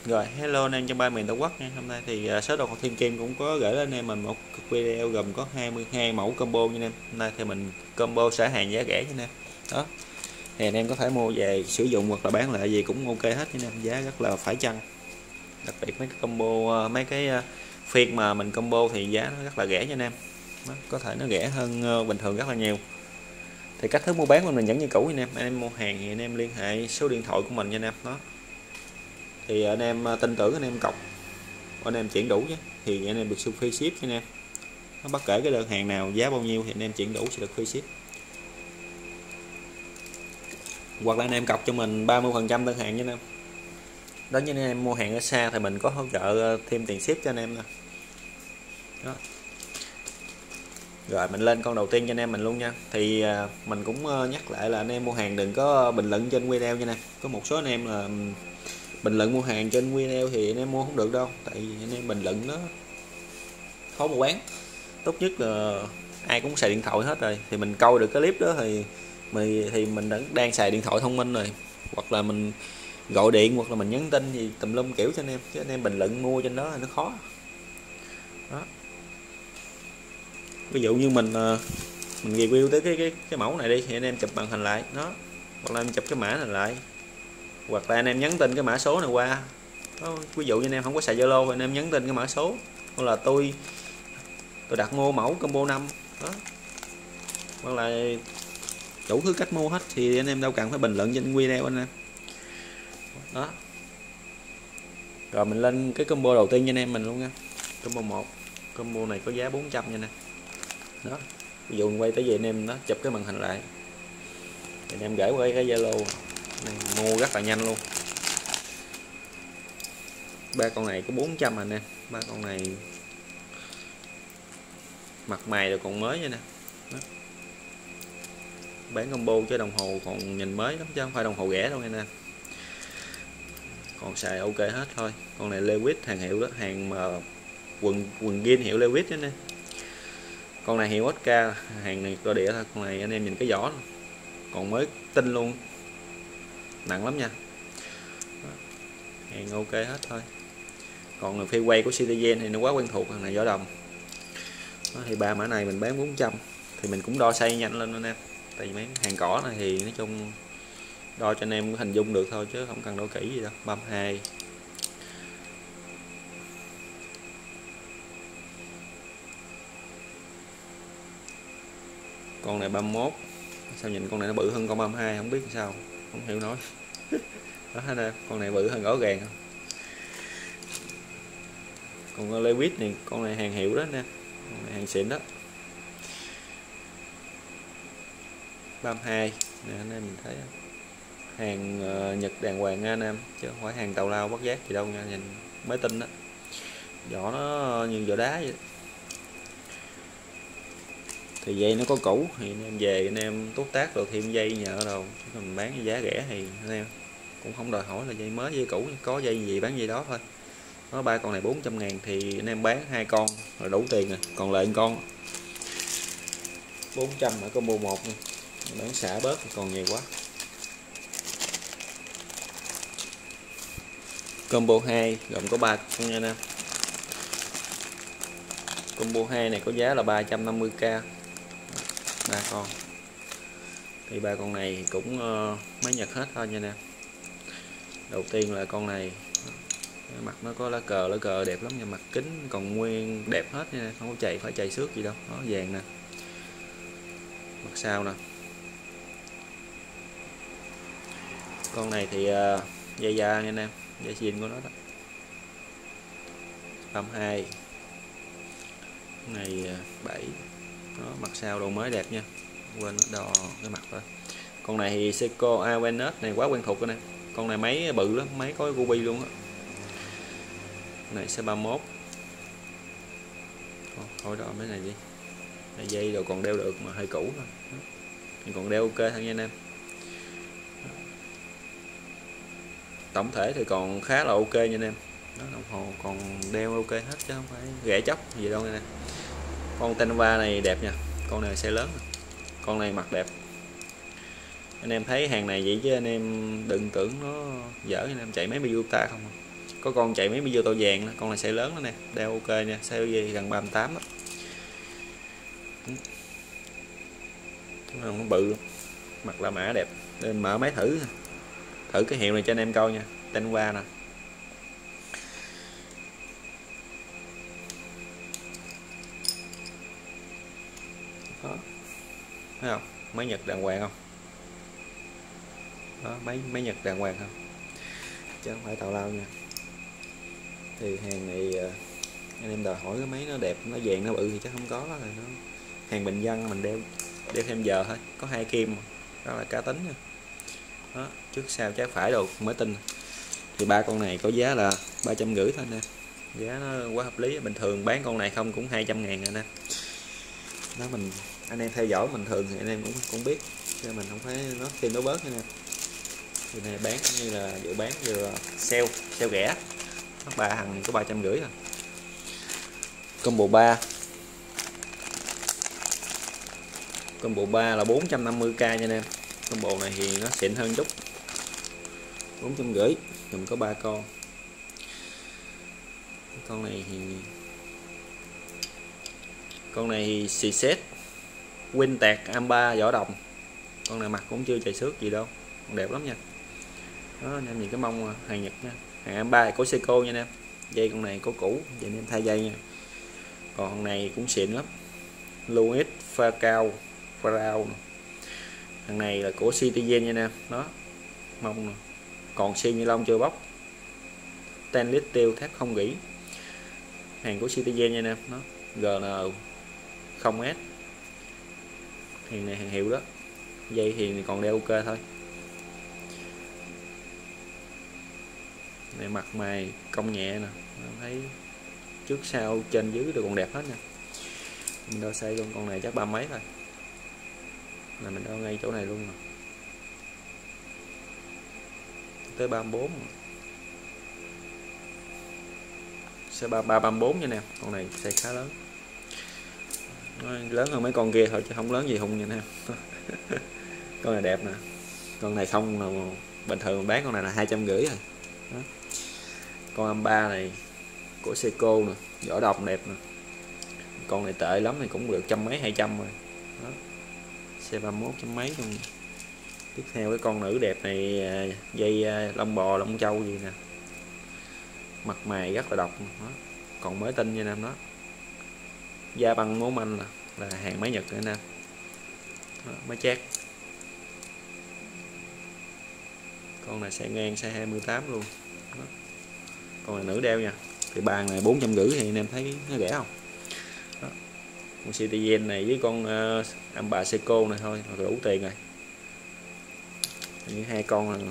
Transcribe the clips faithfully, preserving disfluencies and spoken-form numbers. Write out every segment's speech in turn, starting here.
Rồi, hello anh em trong ba miền Tổ quốc nha. Hôm nay thì uh, Shop Đồ Thiên Kim cũng có gửi đến anh em mình một video gồm có hai mươi hai mẫu combo nha anh em. Hôm nay thì mình combo xả hàng giá rẻ nha anh em. Đó. Thì anh em có thể mua về sử dụng hoặc là bán lại gì cũng ok hết nha anh em, giá rất là phải chăng. Đặc biệt mấy cái combo uh, mấy cái uh, phiên mà mình combo thì giá nó rất là rẻ nha anh em. Đó, có thể nó rẻ hơn uh, bình thường rất là nhiều. Thì cách thức mua bán của mình vẫn như cũ nha anh em. Anh em mua hàng thì anh em liên hệ số điện thoại của mình nha anh em. Đó. Thì anh em tin tưởng anh em cọc anh em chuyển đủ nhé thì anh em được free ship cho anh em. Nó bất kể cái đơn hàng nào giá bao nhiêu thì anh em chuyển đủ sẽ được free ship, hoặc là anh em cọc cho mình ba mươi phần trăm đơn hàng nha anh em. Đó, như anh em mua hàng ở xa thì mình có hỗ trợ thêm tiền ship cho anh em nè. Đó. Rồi mình lên con đầu tiên cho anh em mình luôn nha. Thì mình cũng nhắc lại là anh em mua hàng đừng có bình luận trên video nha nè. Có một số anh em là bình luận mua hàng trên video thì anh em mua không được đâu, tại vì anh em bình luận nó khó mua bán. Tốt nhất là ai cũng xài điện thoại hết rồi thì mình câu được cái clip đó thì mình thì mình đã đang xài điện thoại thông minh rồi, hoặc là mình gọi điện hoặc là mình nhắn tin gì tùm lum kiểu cho anh em, chứ anh em bình luận mua trên đó thì nó khó. Đó. Ví dụ như mình mình review tới cái cái cái mẫu này đi thì anh em chụp màn hình lại đó, hoặc là em chụp cái mã này lại, hoặc là anh em nhắn tin cái mã số này qua. Đó, ví dụ như anh em không có xài Zalo thì anh em nhắn tin cái mã số, hoặc là tôi tôi đặt mua mẫu combo năm đó, hoặc là đủ thứ cách mua hết thì anh em đâu cần phải bình luận trên video anh em. Đó. Rồi mình lên cái combo đầu tiên cho anh em mình luôn nha. Combo một, combo này có giá bốn trăm nha nè. Đó, ví dụ quay tới về anh em nó chụp cái màn hình lại thì anh em gửi qua cái Zalo này, mua rất là nhanh luôn. Ba con này có bốn trăm anh em, ba con này mặt mày rồi còn mới nha nè. Đó. Bán combo chứ đồng hồ còn nhìn mới lắm chứ không phải đồng hồ rẻ đâu nha nè, còn xài ok hết thôi. Con này Lewis hàng hiệu đó, hàng mà quần quần jean hiệu Lewis đó nè. Con này hiệu ét ca, hàng này cơ địa thôi. Con này anh em nhìn cái vỏ còn mới tinh luôn, nặng lắm nha. Đó. Hàng ok hết thôi. Còn là phi quay của Citizen thì nó quá quen thuộc, hàng này vỏ đồng. Đó, thì ba mã này mình bán bốn trăm thì mình cũng đo size nhanh lên anh em, tại vì mấy hàng cỏ này thì nói chung đo cho anh em hình dung được thôi chứ không cần đo kỹ gì đâu. ba mươi hai, con này ba mươi mốt. Sao nhìn con này nó bự hơn con ba mươi hai không biết sao, không hiểu nói. Đó anh em, con này bự hơn rõ ràng. Còn con Lewis này, con này hàng hiệu đó nè, con này hàng xịn đó. ba mươi hai nè anh em mình thấy hàng uh, Nhật đàng hoàng nha anh em, chứ không phải hàng tào lao bắt giác gì đâu nha, nhìn mới tinh đó. Vỏ nó như vỏ đá vậy. Thì dây nó có cũ thì anh em về anh em tốt tác rồi thêm dây nhợ đâu, mình bán giá rẻ thì anh em cũng không đòi hỏi là dây mới dây cũ, có dây gì bán dây đó thôi. Nó ba con này bốn trăm ngàn thì anh em bán hai con là đủ tiền rồi, còn lại con bốn trăm ở combo một nha. Bán xả bớt còn nhiều quá. Combo hai gồm có ba con nha anh em. Combo hai này có giá là ba trăm năm mươi k, ba con. Thì ba con này cũng uh, máy Nhật hết thôi nha nè. Đầu tiên là con này, mặt nó có lá cờ, lá cờ đẹp lắm nha, mặt kính còn nguyên đẹp hết nha, không có chày phải chày xước gì đâu. Nó vàng nè. Mặt sau nè. Con này thì uh, dây da nha anh em, dây zin của nó đó. ba mươi hai. Con này uh, bảy. Đó, mặt sau đồ mới đẹp nha. Quên đo cái mặt thôi. Con này thì Seiko Awareness này quá quen thuộc rồi nè. Con này máy bự lắm, máy có ruby luôn á. Này sẽ ba mươi mốt. Thôi đó mấy này đi. Này dây rồi còn đeo được mà hơi cũ thôi. Thì còn đeo ok thôi nha anh em. Tổng thể thì còn khá là ok nha anh em. Đó, đồng hồ còn đeo ok hết chứ không phải rẻ chóc gì đâu nha. Con Tenva này đẹp nha. Con này xe lớn. Con này mặt đẹp. Anh em thấy hàng này vậy chứ anh em đừng tưởng nó dở, anh em chạy máy Miyuta không. có con chạy mấy video to vàng đó. Con này size lớn đó nè, đeo ok nha, size dây gần ba mươi tám đó. Nó bự luôn, mặt là mã đẹp, nên mở máy thử thử cái hiệu này cho anh em coi nha. Tên qua nè, đó, thấy không, máy Nhật đàng hoàng không, đó, máy máy Nhật đàng hoàng không, chứ không phải tào lao nha. Thì hàng này anh em đòi hỏi cái máy nó đẹp, nó vàng nó bự thì chắc không có đó, rồi nó hàng bình dân mình đeo đeo thêm giờ thôi, có hai kim đó là cá tính nha. Đó, trước sau trái phải đồ mới tinh. Thì ba con này có giá là ba trăm rưỡi thôi nè, giá nó quá hợp lý. Bình thường bán con này không cũng hai trăm ngàn rồi nè. Đó, mình anh em theo dõi mình thường thì anh em cũng cũng biết, cho mình không phải nó thêm nó bớt nha nè. Thì này bán như là dự bán vừa sale sale rẻ, ba thằng có ba trăm rưỡi thôi. Combo ba, combo ba là bốn trăm năm mươi k nha anh em. Combo này thì nó xịn hơn chút, bốn trăm rưỡi, gồm có ba con. Con này thì con này thì xì xét Win tạc Amba vỏ đồng. Con này mặt cũng chưa chảy xước gì đâu, còn đẹp lắm nha. Đó anh em nhìn cái mông hàng Nhật nha, hàng Amba có Seiko nha anh em. Dây con này có cũ, vậy nên thay dây nha. Còn con này cũng xịn lắm, Louis pha cao Pharaoh. Thằng này là của Citizen nha nè, đó mông nè, còn xi ni lông chưa bóc, stainless steel thép không rỉ, hàng của Citizen nha nè, nó giê en không ét, hàng này hàng hiệu đó. Dây thì còn đeo ok thôi. Này mặt mày cong nhẹ nè, thấy trước sau trên dưới đều còn đẹp hết nha. Mình đo size con con này chắc ba mấy thôi, là mình đo ngay chỗ này luôn nè, tới ba mươi bốn, size ba ba ba mươi bốn nha nè. Con này size khá lớn, nó lớn hơn mấy con kia thôi chứ không lớn gì hùng nha nè. Con này đẹp nè, con này không là bình thường bán con này là hai trăm rưỡi rồi. Đó. Con Amba này của Seiko nè, vỏ đồng đẹp nè. Con này tệ lắm thì cũng được trăm mấy hai trăm rồi. Đó. C ba mươi mốt trăm mấy luôn. Tiếp theo cái con nữ đẹp này, dây lông bò lông trâu gì nè, mặt mày rất là độc. Đó. Còn mới tinh nha nam, đó da băng ngố manh, là, là hàng máy Nhật nữa nè. Đó, máy chát. Con này size ngang size hai mươi tám luôn. Đó. Con này nữ đeo nha. Thì bàn này bốn trăm rưỡi thì anh em thấy nó rẻ không? Đó. Con Citizen này với con uh, Amba Seiko này thôi là đủ tiền rồi. Như hai con là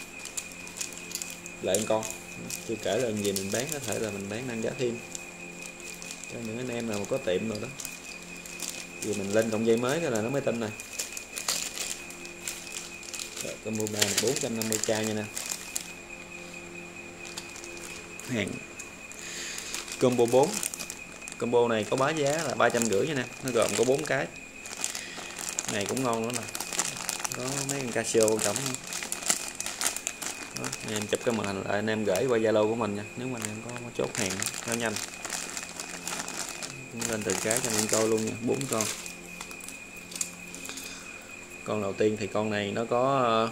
lại một con. Chưa kể là gì mình bán, có thể là mình bán nâng giá thêm cho những anh em nào mà có tiệm rồi đó. Vì mình lên cộng dây mới cái là nó mới tin này. Rồi, combo ba này bốn trăm năm mươi k nha nè. Hàng combo bốn, combo này có báo giá là ba trăm rưỡi nha nè. Nó gồm có bốn cái, này cũng ngon nữa nè, có mấy con Casio trống. Đó, anh em chụp cái màn hình lại anh em gửi qua Zalo của mình nha, nếu mà anh em có chốt hàng nó nhanh. Lên từ cái cho anh em coi luôn nha, bốn con. Con đầu tiên thì con này nó có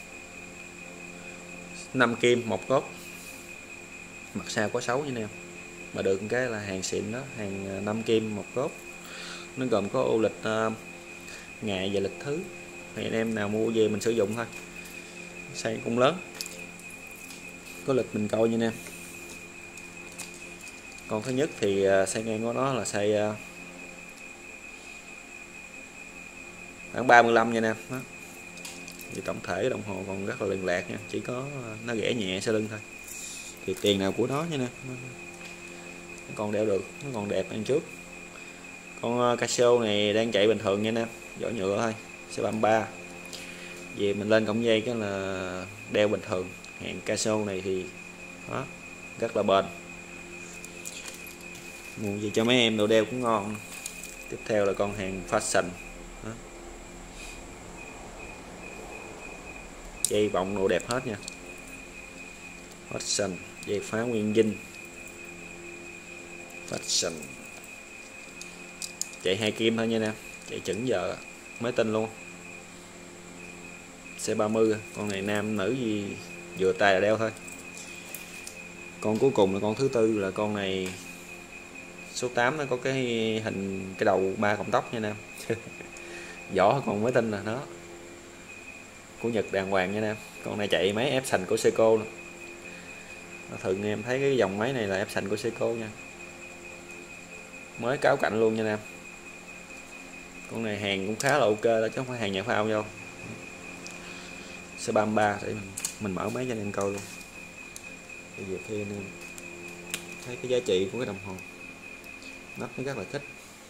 năm kim một cốt, mặt sau có sáu nha em, mà được cái là hàng xịn đó, hàng năm kim một cốt. Nó gồm có ô lịch uh, ngày và lịch thứ, thì anh em nào mua về mình sử dụng thôi. Size cũng lớn, có lịch mình coi nha em. Con thứ nhất thì uh, size ngang của nó là size uh, khoảng ba mươi lăm nha em. Đó. Thì tổng thể đồng hồ còn rất là liên lạc nha, chỉ có nó rẽ nhẹ sau lưng thôi. Thì tiền nào của nó nha nè, nó còn đeo được, nó còn đẹp hơn trước. Con Casio này đang chạy bình thường nha nè, vỏ nhựa thôi, C ba mươi ba. Vì mình lên cổng dây cái là đeo bình thường. Hàng Casio này thì đó, rất là bền, mua gì cho mấy em đồ đeo cũng ngon. Tiếp theo là con hàng fashion đó. Dây vòng đồ đẹp hết nha, fashion Dây phá nguyên dinh Fashion, chạy hai kim thôi nha nè, chạy chuẩn giờ mới tin luôn. C ba mươi, con này nam nữ gì vừa tay là đeo thôi. Con cuối cùng là con thứ tư, là con này số tám, nó có cái hình cái đầu ba cọng tóc nha nè. Vỏ còn mới tin là nó của Nhật đàng hoàng nha nè. Con này chạy máy Epson của Seiko nữa. Thường em thấy cái dòng máy này là Epson của Seiko nha, mới cáo cạnh luôn nha nè. Con này hàng cũng khá là ok đó, chứ không phải hàng nhà phao đâu. C ba mươi ba, để mình, mình mở máy cho anh em coi luôn. Bây giờ khi anh em thấy cái giá trị của cái đồng hồ, nắp nó rất là thích.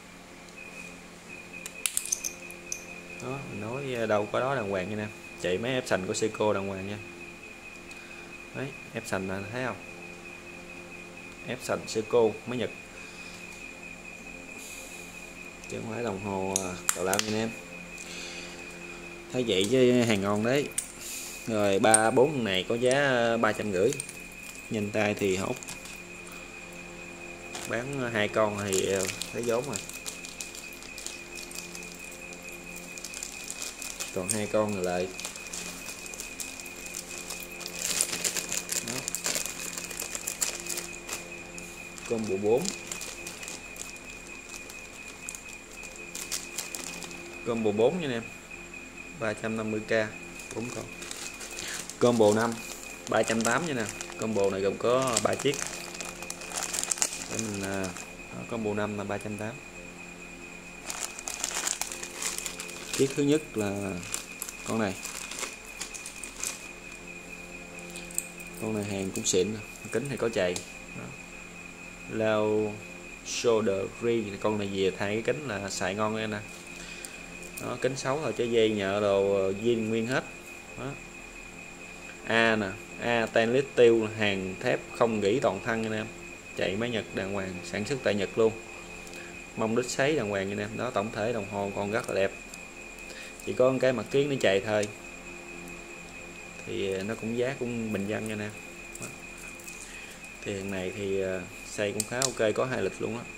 Đó, mình nói đâu có đó đàng hoàng nha nè, chạy máy Epson của Seiko đàng hoàng nha. Đấy, Epson là thấy không? Epson Seiko máy Nhật, chứ không phải đồng hồ tào lao nha em. Thấy vậy chứ hàng ngon đấy. Rồi ba bốn này có giá ba trăm rưỡi, nhìn tay thì hốt, bán hai con thì thấy vốn rồi. Còn hai con rồi lại. Đó. Combo bốn, combo bốn nha em, ba trăm năm mươi k, bốn con. Combo năm ba trăm tám mươi nha nè. Combo này gồm có ba chiếc. Để mình đó, combo năm là ba trăm tám mươi. Chiếc thứ nhất là con này. Con này hàng cũng xịn, kính thì có chày. Lao shoulder free, con này về thay cái kính là xài ngon nha nè. Đó, kính xấu thôi chứ dây nhợ đồ viên nguyên hết. Đó. A nè, A stainless steel, hàng thép không gỉ toàn thân nha em. Chạy máy Nhật đàng hoàng, sản xuất tại Nhật luôn. Mông đít sấy đàng hoàng nha em. Đó, tổng thể đồng hồ còn rất là đẹp. Chỉ có cái mặt kiến nó chạy thôi. Thì nó cũng giá cũng bình dân nha nè. Thì hàng này thì xây cũng khá ok, có hai lịch luôn á.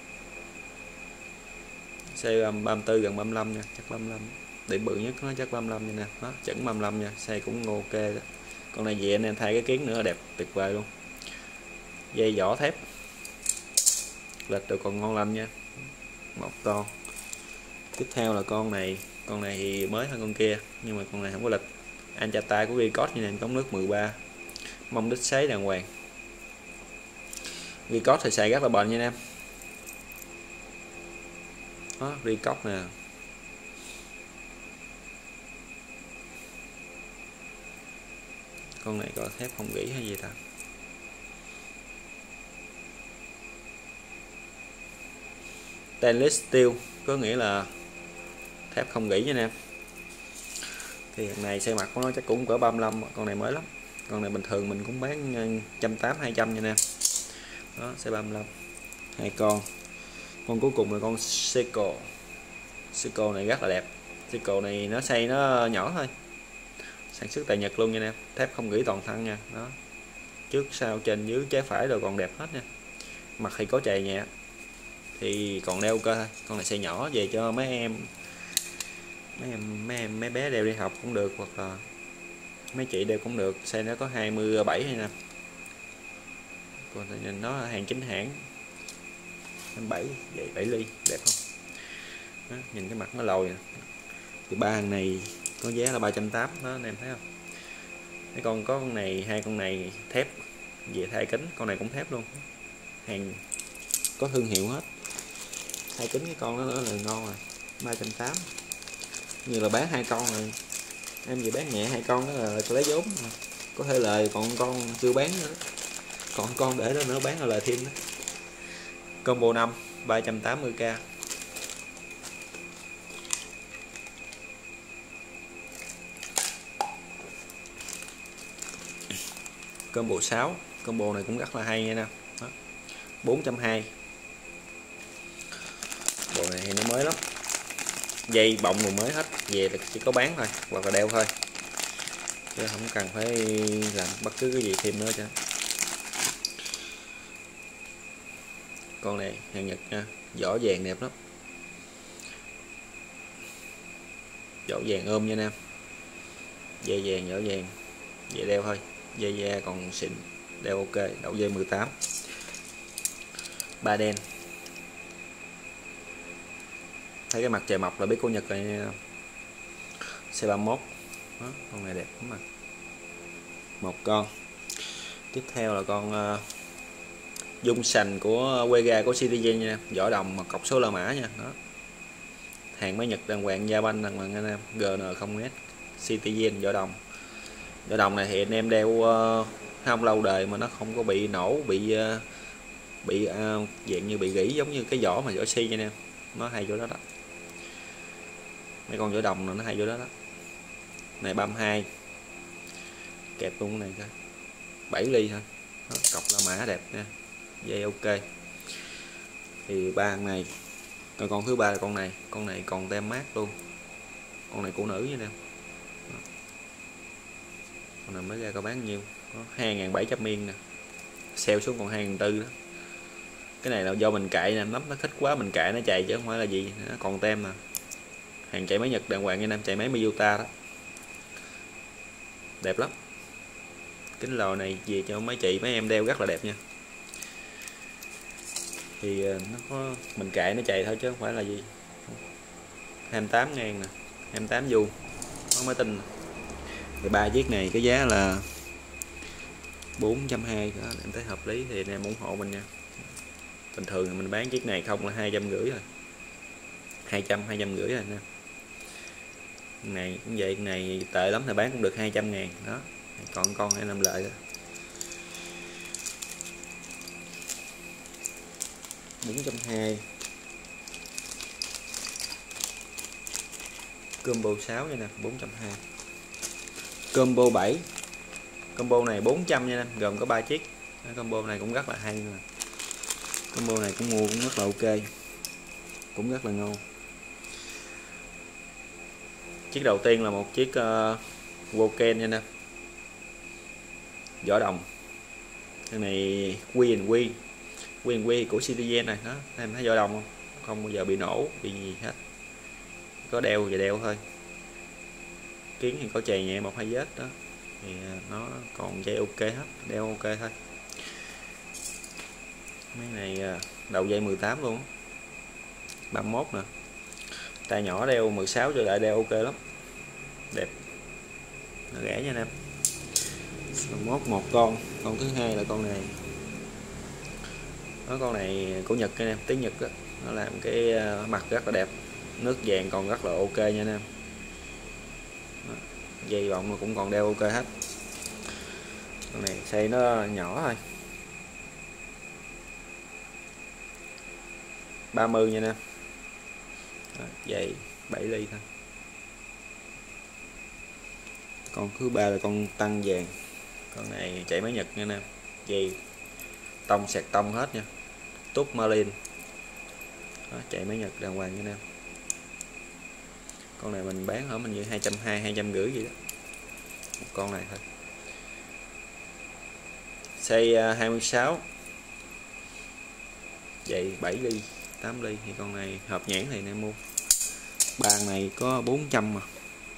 Xe ba mươi tư gần ba mươi lăm nha, chắc ba mươi lăm. Điểm bự nhất nó chắc ba mươi lăm nha nè, nó chuẩn ba mươi lăm nha, xe cũng ok đó. Con này về anh em thay cái kiến nữa đẹp tuyệt vời luôn. Dây vỏ thép, lịch rồi còn ngon lành nha, một con. Tiếp theo là con này, con này thì mới hơn con kia nhưng mà con này không có lịch. Anchata của Vicot như này, cống nước mười ba, mông đít sấy đàng hoàng. Vicot thì xài rất là bền nha em. Đó, Vicot nè. Con này có thép không gỉ hay gì ta? Stainless steel, có nghĩa là thép không gỉ nha em. Thì hiện này xe mặt của nó chắc cũng cỡ ba mươi lăm, con này mới lắm. Con này bình thường mình cũng bán một trăm tám mươi hai trăm nha nè. Đó, xe ba mươi lăm. Hai con. Con cuối cùng là con Seiko. Seiko này rất là đẹp. Seiko này nó xây nó nhỏ thôi. Sản xuất tại Nhật luôn nha em. Thép không gỉ toàn thân nha. Đó. Trước sau trên dưới trái phải rồi còn đẹp hết nha. Mặt thì có chày nhẹ. Thì còn đeo cơ thôi. Con này xe nhỏ về cho mấy em mấy em mấy em mấy bé đeo đi học cũng được, hoặc là mấy chị đeo cũng được. Xe nó có hai mươi bảy hay nè. Còn nhìn nó hàng chính hãng. hai mươi bảy vậy bảy ly đẹp không? Đó, nhìn cái mặt nó lồi nè. Thì ba hàng này có giá là ba trăm tám mươi đó anh em thấy không? Cái con có con này, hai con này thép về thay kính, con này cũng thép luôn. Hàng có thương hiệu hết. Thay kính cái con đó nữa là ngon rồi. ba trăm tám mươi. Như là bán hai con rồi. Em về bán nhẹ hai con đó là lấy vốn. Có thể lời, còn con chưa bán nữa. Còn con để đó nữa bán là lời thêm đó. Combo năm ba trăm tám mươi k. Combo sáu, combo này cũng rất là hay nha nè. bốn trăm hai mươi. Bộ này thì nó mới lắm. Dây bọng rồi mới hết, về là chỉ có bán thôi hoặc là đeo thôi, chứ không cần phải làm bất cứ cái gì thêm nữa chứ. Con này hàng Nhật nha, vỏ vàng đẹp lắm, vỏ vàng ôm nha nam, dây vàng vỏ vàng, dây đeo thôi, dây da còn xịn, đeo ok, đầu dây mười tám, ba đen. Thấy cái mặt trời mọc là biết của Nhật rồi nha. C ba mốt đó, con này đẹp lắm mà. Một con tiếp theo là con uh, dung sành của Wega của Citizen nha, vỏ đồng mà cọc số la mã nha. Đó, hàng máy Nhật đàng hoàng, da banh đàng hoàng anh em, G N không S Citizen vỏ đồng. Vỏ đồng này thì anh em đeo uh, không lâu đời mà nó không có bị nổ, bị uh, bị uh, dạng như bị gỉ giống như cái vỏ mà vỏ xi nha anh em, nó hay chỗ đó đó. Mấy con vỏ đồng nó hay chỗ đó đó. Này ba mươi hai, kẹp luôn này coi, bảy ly thôi. Đó, cọc la mã đẹp nha, dây ok. Thì ba con này, còn con thứ ba là con này, con này còn tem mát luôn, con này của nữ nha nè. Con này mới ra có bán nhiêu, có hai nghìn bảy trăm miên nè, sale xuống còn hai nghìn tư đó. Cái này là do mình cạy nè, nắp nó khích quá mình cạy nó chạy chứ không phải là gì, nó còn tem mà. Hàng chạy máy Nhật đàng hoàng nha nam, chạy máy Miyota đó, đẹp lắm. Kính lò này về cho mấy chị mấy em đeo rất là đẹp nha. Thì nó có mình cạy nó chạy thôi chứ không phải là gì. Hai mươi tám ngàn nè, hai mươi tám vuông, có máy tinh. Thì ba chiếc này cái giá là bốn trăm hai mươi đó, em thấy hợp lý thì anh em ủng hộ mình nha. Bình thường thì mình bán chiếc này không là hai trăm rưỡi rồi, hai trăm hai trăm rưỡi rồi nè. Này cũng vậy, cái này tệ lắm thì bán cũng được hai trăm ngàn đó, còn con hai năm lợi đó. bốn trăm hai mươi combo sáu nha nè, bốn trăm hai mươi. Combo bảy, combo này bốn trăm nha nè, gồm có ba chiếc. Combo này cũng rất là hay nè. Combo này cũng mua cũng rất là ok, cũng rất là ngon. Chiếc đầu tiên là một chiếc uh, Woken nha nè, vỏ đồng. Cái này Quy Quy Quy Quy của Citizen này đó, em thấy vỏ đồng không, không bao giờ bị nổ bị gì hết, có đeo và đeo thôi. Kiến thì có chày nhẹ một hai vết đó, thì nó còn dây ok hết, đeo ok thôi. Mấy này đầu dây mười tám luôn, ba mươi mốt nè, tay nhỏ đeo mười sáu cho lại đeo ok lắm, đẹp, nó rẻ nha anh em. ba mươi mốt một con. Con thứ hai là con này, đó, con này của Nhật anh em, tiếng Nhật đó. Nó làm cái mặt rất là đẹp, nước vàng còn rất là ok nha anh em. Đó, dây vọng cũng còn đeo ok hết. Con này xây nó nhỏ thôi, ba mươi nha nè. Dây bảy ly thôi. Con thứ ba là con tăng vàng, con này chạy máy Nhật nha nè, dây tông sạc tông hết nha, tút marlin. Đó, chạy máy Nhật đàng hoàng nha nè. Con này mình bán ở mình như hai trăm hai mươi, hai trăm rưỡi gì đó, một con này thôi. Xây hai mươi sáu, dây bảy ly, tám ly. Thì con này hợp nhãn thì em mua. Bàn này có bốn trăm mà.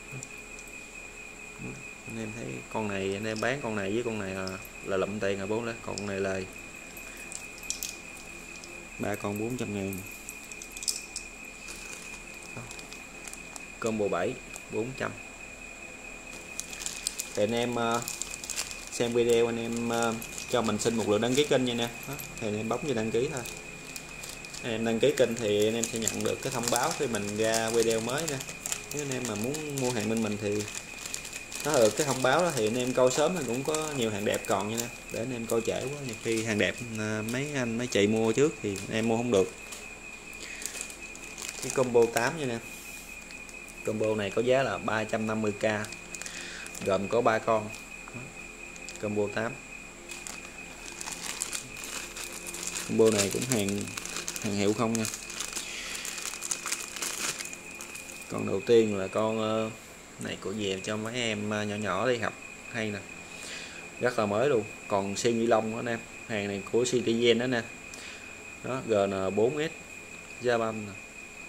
Anh em thấy con này anh em bán con này với con này là, là lụm tiền rồi bốn đó, còn con này lời. Ba con bốn trăm ngàn. Combo bảy bốn trăm. Thì anh em uh, xem video anh em uh, cho mình xin một lượt đăng ký kênh nha nè. Thì anh em bấm vào đăng ký thôi. Anh em đăng ký kênh thì anh em sẽ nhận được cái thông báo khi mình ra video mới nè. Nếu anh em mà muốn mua hàng bên mình thì nó được cái thông báo đó, thì anh em coi sớm thì cũng có nhiều hàng đẹp còn nha nè. Để anh em coi trễ quá, nhiều khi hàng đẹp mấy anh mấy chị mua trước thì anh em mua không được. Cái combo tám nha nè. Combo này có giá là ba trăm năm mươi k, gồm có ba con. Combo tám. Combo này cũng hàng hàng hiệu không nha. Con đầu tiên là con uh, này của về cho mấy em uh, nhỏ nhỏ đi học hay nè, rất là mới luôn, còn xi ni lông đó nè. Hàng này của Citizen đó nè, đó, G N bốn S da băm nè,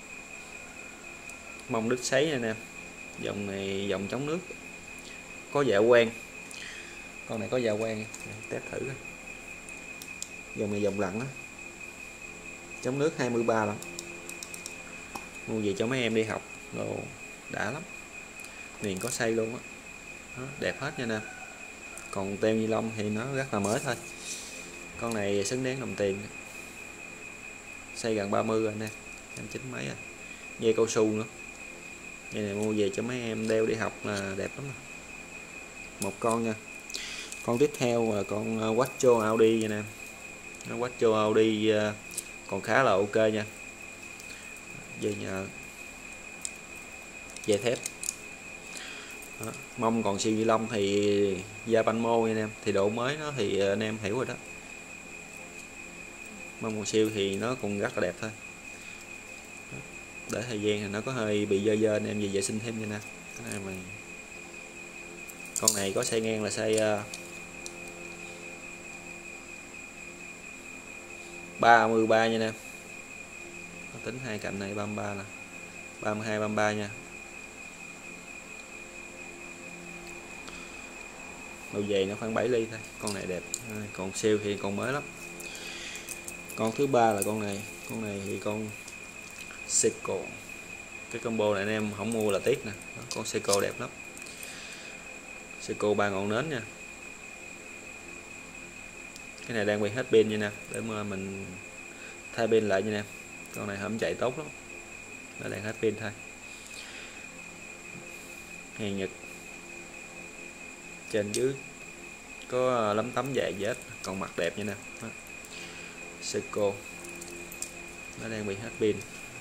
mông đít sấy nè anh em. Dòng này dòng chống nước, có dạ quang, con này có dạ quang, test thử coi. Dòng này dòng lặn á, chống nước hai mươi ba lắm, mua gì cho mấy em đi học đồ đã lắm, liền có xây luôn á, đẹp hết nha nè. Còn tem ni lông thì nó rất là mới thôi, con này xứng đáng đồng tiền, xây gần ba mươi rồi nè, em chín mấy à, dây cao su nữa. Dây này mua về cho mấy em đeo đi học là đẹp lắm. Một con nha. Con tiếp theo là con Quattro Audi nha nè. Quattro Audi còn khá là ok nha. Dây nhờ, dây thép. Đó. Mông còn siêu ni lông thì da banh mô nha anh em, thì độ mới nó thì anh em hiểu rồi đó. Mông còn siêu thì nó cũng rất là đẹp thôi. Để thời gian thì nó có hơi bị dơ dơ anh em về vệ sinh thêm nha nè. Cái này mà con này có size ngang là size ba mươi ba nha nè. Tính hai cạnh này ba mươi ba nè, ba mươi hai ba mươi ba nha. Độ dày nó khoảng bảy ly thôi, con này đẹp. Còn siêu thì còn mới lắm. Con thứ ba là con này, con này thì con Seiko. Cái combo này anh em không mua là tiếc nè. Đó, con Seiko đẹp lắm. Seiko ba ngọn nến nha. Cái này đang bị hết pin nha nè, để mà mình thay pin lại nha nè. Con này không chạy tốt lắm, nó đang hết pin thôi. Hàng Nhật, trên dưới có lấm tấm dài vết, còn mặt đẹp như nè. Đó. Seiko nó đang bị hết pin.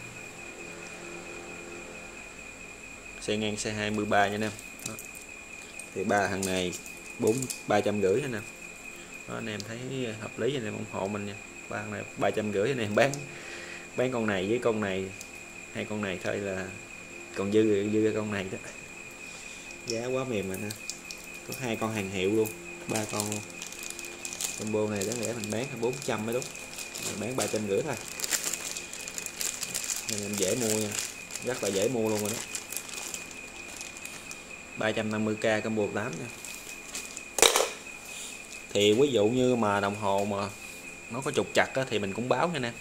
Xe ngang xe hai mươi ba nha anh em. Đó. Thì ba thằng này bốn ba trăm rưỡi anh em. Đó, anh em thấy hợp lý anh em ủng hộ mình nha. Ba thằng này ba trăm rưỡi anh em bán bán con này với con này, hai con này thôi là còn dư dư con này đó. Giá quá mềm rồi nè. Có hai con hàng hiệu luôn, ba con luôn. Combo này đáng lẽ mình bán bốn trăm mới đúng, mình bán ba trăm rưỡi thôi. Nên em dễ mua nha, rất là dễ mua luôn rồi đó. ba trăm năm mươi k combo tám nha. Thì ví dụ như mà đồng hồ mà nó có trục chặt á, thì mình cũng báo nha nè.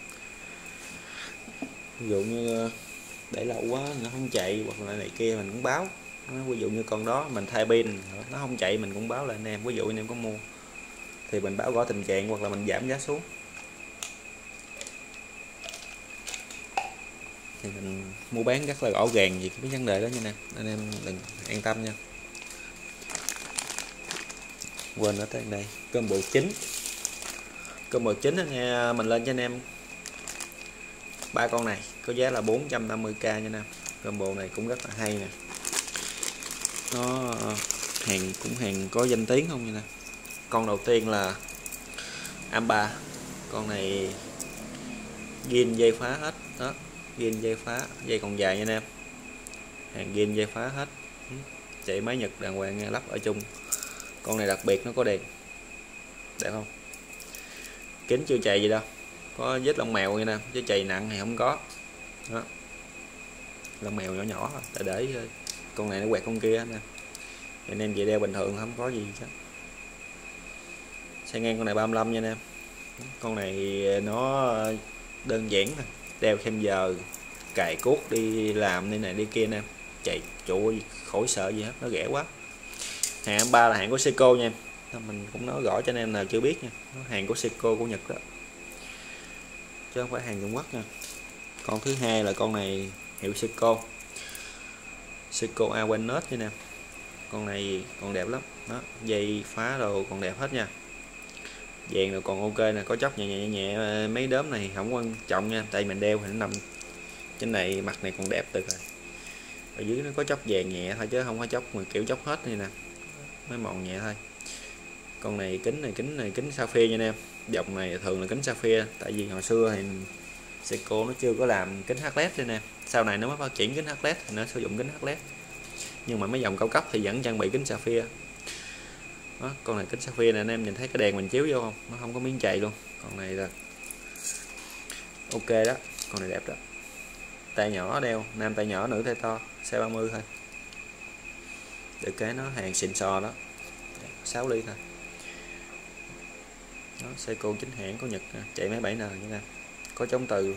Ví dụ như để lâu quá nó không chạy hoặc là này kia mình cũng báo. Ví dụ như con đó mình thay pin nó không chạy mình cũng báo lại anh em. Ví dụ anh em có mua thì mình báo rõ tình trạng hoặc là mình giảm giá xuống, thì mình mua bán rất là rõ ràng về cái vấn đề đó nha nè, anh em đừng an tâm nha. Quên ở tới đây combo chín, combo chín anh em mình lên cho anh em ba con này có giá là bốn trăm năm mươi k nha nè. Combo này cũng rất là hay nè, nó hàng cũng hàng có danh tiếng không nha nè. Con đầu tiên là Amba, con này ghiên dây phá hết đó, ghiên dây phá, dây còn dài nha anh em, hàng ghiên dây phá hết, chạy máy Nhật đàng hoàng lắp ở chung. Con này đặc biệt nó có đèn đẹp không, kính chưa chạy gì đâu, có vết lông mèo nha nè, chứ chạy nặng thì không có đó. Lông mèo nhỏ nhỏ để để con này nó quẹt con kia nè, anh em về đeo bình thường không có gì chứ. Xe ngang con này ba mươi lăm nha anh em. Con này nó đơn giản nè, đeo thêm giờ, cài cuốc đi làm đây này đi kia nè, chạy chỗ khỏi sợ gì hết, nó rẻ quá. Hàng em ba là hàng của Seiko nha em, mình cũng nói rõ cho anh em nào chưa biết nha, nó hàng của Seiko của Nhật đó, chứ không phải hàng Trung Quốc nha. Con thứ hai là con này hiệu Seiko, Seiko Awareness nha nè. Con này còn đẹp lắm đó, dây phá đồ còn đẹp hết nha, vàng rồi còn ok nè, có chóc nhẹ nhẹ nhẹ. Mấy đốm này không quan trọng nha, tại mình đeo thì nó nằm trên này, mặt này còn đẹp được rồi, ở dưới nó có chóc vàng nhẹ thôi chứ không có chóc mà kiểu chóc hết này nè, mới mòn nhẹ thôi. Con này kính này kính này kính sapphire nha anh em, dòng này thường là kính sapphire, tại vì hồi xưa thì Seiko nó chưa có làm kính hát led đây nè, sau này nó mới phát triển kính hát led thì nó sử dụng kính hát led, nhưng mà mấy dòng cao cấp thì vẫn trang bị kính sapphire đó. Con này kính sapphire này anh em nhìn thấy cái đèn mình chiếu vô không, nó không có miếng chày luôn. Con này là Ok đó, con này đẹp đó. Tay nhỏ đeo, nam tay nhỏ, nữ tay to, size ba mươi thôi. Được cái nó hàng xịn sò đó, sáu ly thôi. Nó Seiko chính hãng của Nhật, chạy máy bảy N như nè, có chống từ,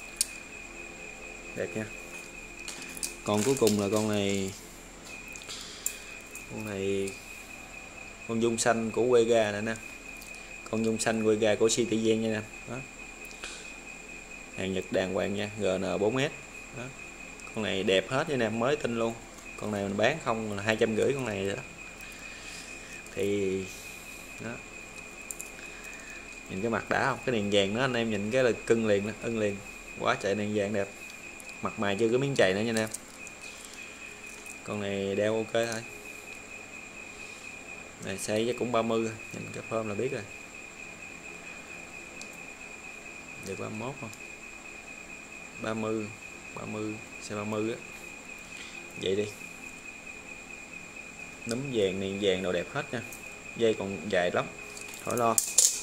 đẹp nha. Còn cuối cùng là con này, con này con dung xanh của Quega nè nè, con dung xanh Quega của Citizen nha nè. Đó, hàng Nhật đàng hoàng nha, G N bốn S đó. Con này đẹp hết nha nè, mới tinh luôn. Con này mình bán không là hai trăm rưỡi con này đó. Thì đó, nhìn cái mặt đã không, cái đèn vàng nó anh em nhìn cái là cưng liền đó, ưng liền, quá chạy đèn vàng đẹp, mặt mày chưa có miếng chày nữa nha anh em. Con này đeo ok thôi, này size chắc cũng ba mươi, nhìn cái form là biết rồi, được ba mươi mốt không, ba mươi, ba mươi, size ba mươi á, vậy đi. Nấm vàng này vàng đồ đẹp hết nha, dây còn dài lắm, khỏi lo.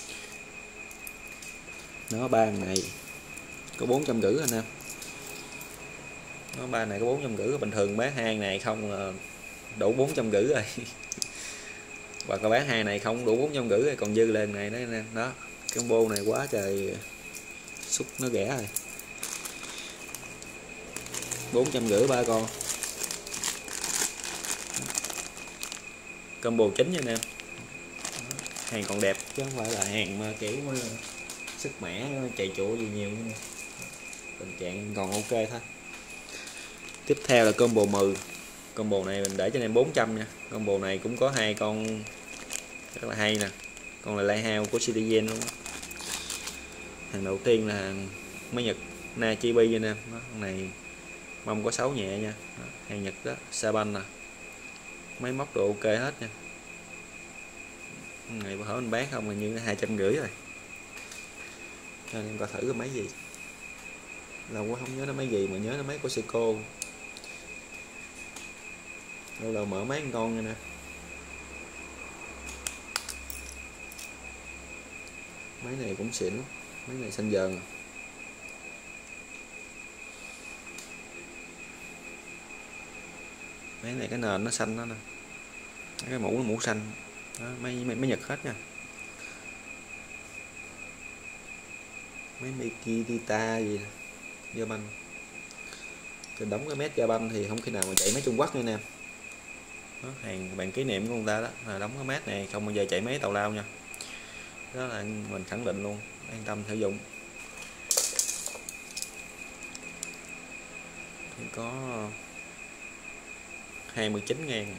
Nó ba này có bốn trăm rưỡi anh em, nó ba này có bốn trăm rưỡi, bình thường bán hai này không là đủ bốn trăm rưỡi rồi. Và có bán hai này không đủ bốn trăm rưỡi rồi, còn dư lên này đó anh em. Đó, combo này quá trời xúc, nó rẻ rồi, bốn trăm rưỡi ba con, combo chính nha anh em. Hàng còn đẹp chứ không phải là hàng mà kiểu sức mẻ chạy chỗ gì nhiều nữa. Tình trạng còn ok thôi. Tiếp theo là combo mười. Combo này mình để cho anh em bốn trăm nha. Combo này cũng có hai con rất là hay nè. Con là Lighthouse của Citizen luôn. Hàng đầu tiên là hàng máy Nhật Nachibi nha nè. Con này mông có sáu nhẹ nha. Đó, hàng Nhật đó, Saban nè. Máy móc độ ok hết nha. Con này bữa hổm mình bán không hình như hai trăm rưỡi rồi. Cho nên em coi thử cái máy gì. Lâu quá không nhớ nó máy gì mà nhớ nó máy của Seiko. Lâu lâu mở máy con nha nè. Máy này cũng xịn lắm. Máy này xanh dần. Máy này cái nền nó xanh đó nè. Cái mũ nó mũ xanh. Đó, máy, máy, máy Nhật hết nha. Máy Mikita gì nè. Japan. Cái đóng cái mét Japan thì không khi nào mà chạy máy Trung Quốc nha nè. Đó, hàng bạn kỷ niệm của người ta đó là đóng cái mát này không bao giờ chạy máy tàu lao nha, đó là mình khẳng định luôn, an tâm sử dụng. Thì có hai mươi chín ngàn,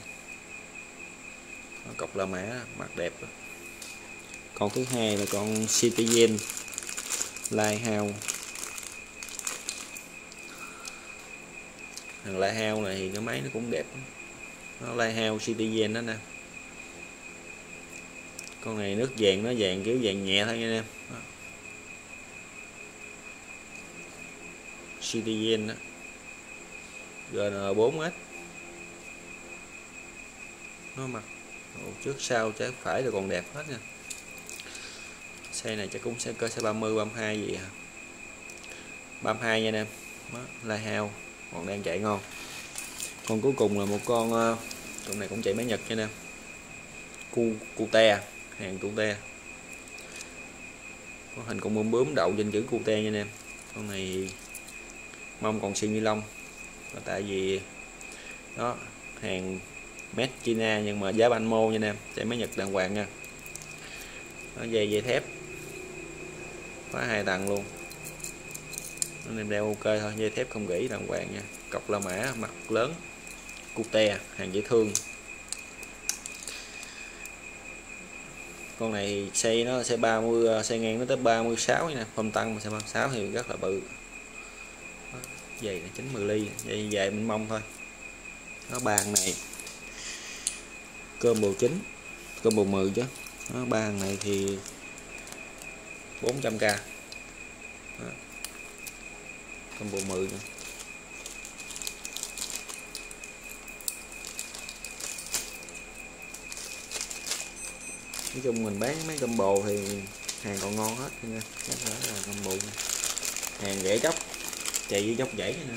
cọc La Mã, mặt đẹp đó. Con thứ hai là con Citizen Lighthouse. Thằng Lighthouse này thì cái máy nó cũng đẹp, nó Lighthouse Citizen đó nè. Con này nước vàng, nó vàng kiểu vàng nhẹ thôi nha anh em. Citizen đó, G N bốn S. Nó mặt trước sau trái phải là còn đẹp hết nha. Xe này chắc cũng sẽ cơ sẽ ba mươi, ba mươi hai gì à. ba mươi hai nha anh em. Đó, Lighthouse còn đang chạy ngon. Con cuối cùng là một con con này cũng chạy máy Nhật nha nè. Cu Cute, hàng Cute. Có hình con bướm bướm đậu trên chữ Cute nha anh em. Con này mong còn xi ni lông. Tại vì đó, hàng made China nhưng mà giá ban mô nha anh em, chạy máy Nhật đàng hoàng nha. Nó dây dây thép. Khóa hai tầng luôn. Anh em đeo ok thôi, dây thép không gỉ đàng hoàng nha. Cọc La Mã, mặt lớn. Cute, hàng dễ thương. Con này xây nó xây ba mươi, xây ngang nó tới ba mươi sáu nha, không tăng mà xây ba mươi sáu thì rất là bự. Dày là chín mươi ly, dây dài mình mong thôi. Nó bàn này combo chín, combo mười chứ. Nó bàn này thì bốn trăm k. Đó, combo mười nữa. Nói chung mình bán mấy combo thì hàng còn ngon hết nha, chắc là combo này. hàng rẻ chóc, chạy với dốc dãy nè.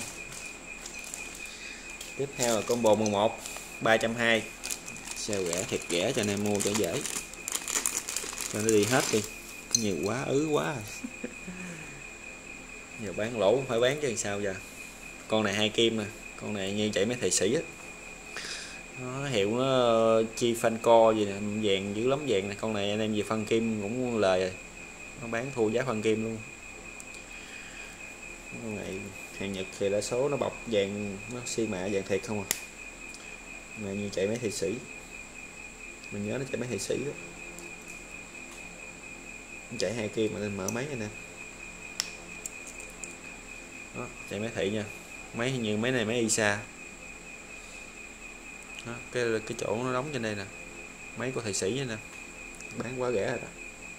Tiếp theo là combo mười một ba trăm hai mươi, sale rẻ thiệt rẻ cho anh em mua cho dễ, cho nó đi hết đi, nhiều quá ứ quá giờ bán lỗ phải bán chứ sao giờ. Con này hai kim nè, con này như chạy mấy thầy sĩ á, nó hiệu nó chi phanh co gì nè, vàng dữ lắm vàng này. Con này anh em về phân kim cũng lời rồi, nó bán thua giá phân kim luôn. Con này hàng Nhật thì đa số nó bọc vàng, nó xi mạ vàng thiệt không à. Này như chạy mấy thầy sĩ, mình nhớ nó chạy mấy thầy sĩ đó. Nó chạy hai kim mà nên mở máy nè. Đó, chạy mấy thị nha, máy như mấy này máy Isa. Đó, cái cái chỗ nó đóng trên đây nè, máy của thầy sĩ nè, bán quá rẻ rồi đó.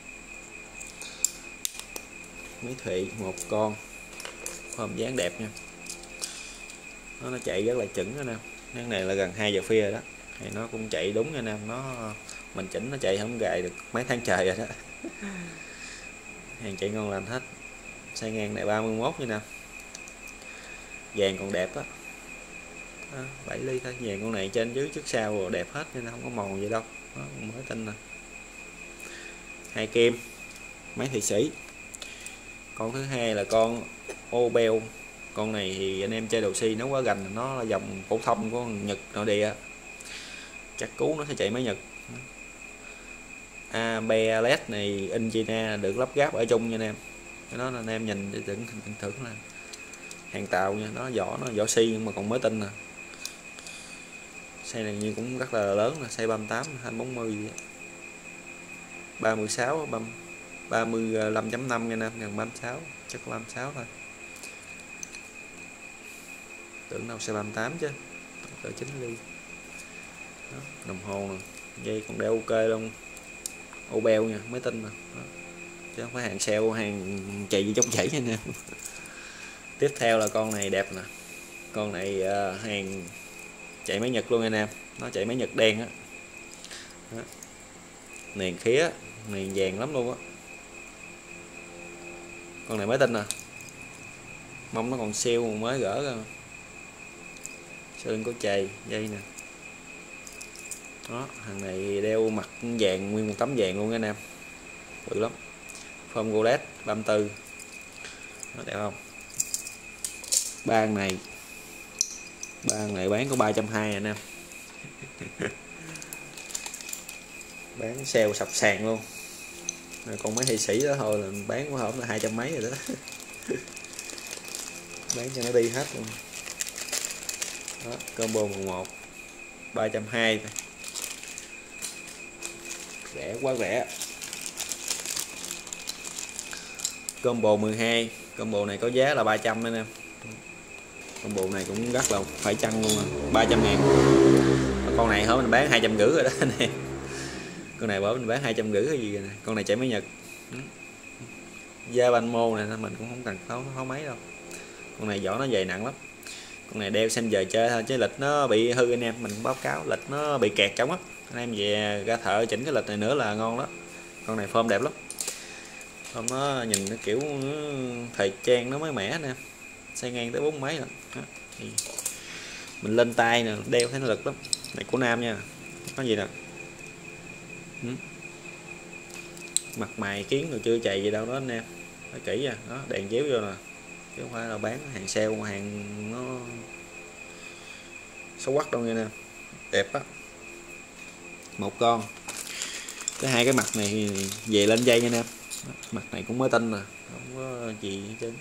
Máy Thụy một con, form dáng đẹp nha. Nó, nó chạy rất là chuẩn đó nè. Cái này là gần hai giờ phia rồi đó, thì nó cũng chạy đúng nha nam. Nó mình chỉnh nó chạy không gài được mấy tháng trời rồi đó. Hàng chạy ngon lành hết. Size ngang này ba mươi mốt như nè, vàng còn đẹp á, bảy ly thôi. Vàng con này trên dưới trước sau rồi đẹp hết nên không có màu gì đâu. Đó, mới tinh nè, hai kim, máy thụy sĩ. Con thứ hai là con Obel. Con này thì anh em chơi đồ xi nó quá gành, nó là dòng phổ thông của Nhật nội địa, chắc cú nó sẽ chạy máy Nhật. a bê lờ e đê này in China, được lắp ráp ở chung nha anh em. Cái đó là anh em nhìn đừng thưởng là hàng Tàu nha. Nó vỏ nó vỏ xi nhưng mà còn mới tinh nè. Size này như cũng rất là lớn là size ba mươi tám hai bốn mươi, ba mươi sáu ba mươi lăm chấm năm nha nam, gần ba mươi sáu, chắc ba mươi sáu thôi. Tưởng đâu size ba mươi tám chứ, cỡ chín ly. Đó, đồng hồ nè, dây còn đeo ok luôn. Obel nha, mới tinh nè. Đó, chứ không phải hàng sale, hàng chạy gì chống chảy nha nè. Tiếp theo là con này đẹp nè. Con này uh, hàng chạy máy Nhật luôn anh em, nó chạy máy Nhật đen á. Niền khía, niền vàng lắm luôn á. Con này mới tinh nè, mông nó còn siêu mới gỡ ra. Sơn có chày dây nè. Đó, thằng này đeo mặt vàng, nguyên một tấm vàng luôn anh em, bự lắm. Form Rolex ba mươi tư, nó đẹp không? Ba này, ba này bán có ba trăm hai mươi anh em. Bán sale sập sàn luôn. Rồi còn mấy thị sĩ đó thôi là bán có hổm là hai trăm mấy rồi đó. Bán cho nó đi hết luôn. Đó, combo mười một ba trăm hai mươi, rẻ quá rẻ. Combo mười hai, combo này có giá là ba trăm anh em. Combo này cũng rất là phải chăng luôn, ba trăm ngàn. Con này hả mình bán hai trăm rưỡi rồi đó anh em. Con này bảo mình bán hai trăm rưỡi hay gì rồi nè. Con này chạy máy Nhật, da banh mô này mình cũng không cần pháo pháo máy đâu. Con này vỏ nó dày nặng lắm. Con này đeo xem giờ chơi thôi, chứ lịch nó bị hư anh em, mình báo cáo lịch nó bị kẹt trong á. Anh em về ra thợ chỉnh cái lịch này nữa là ngon đó. Con này form đẹp lắm, form nó nhìn nó kiểu thời trang nó mới mẻ nè. Size ngang tới bốn mấy rồi đó. Thì mình lên tay nè, đeo thấy nó lực lắm. Này của nam nha, có gì nè, ừ. Mặt mày kiến rồi chưa chày gì đâu đó anh em, phải kỹ nha. Đó, đèn chéo vô nè, chứ không phải là bán hàng sale, hàng nó xấu quắc đâu nha nè. Đẹp á, một con. Cái hai cái mặt này về lên dây nha nè. Mặt này cũng mới tinh nè, không có gì hết trơn.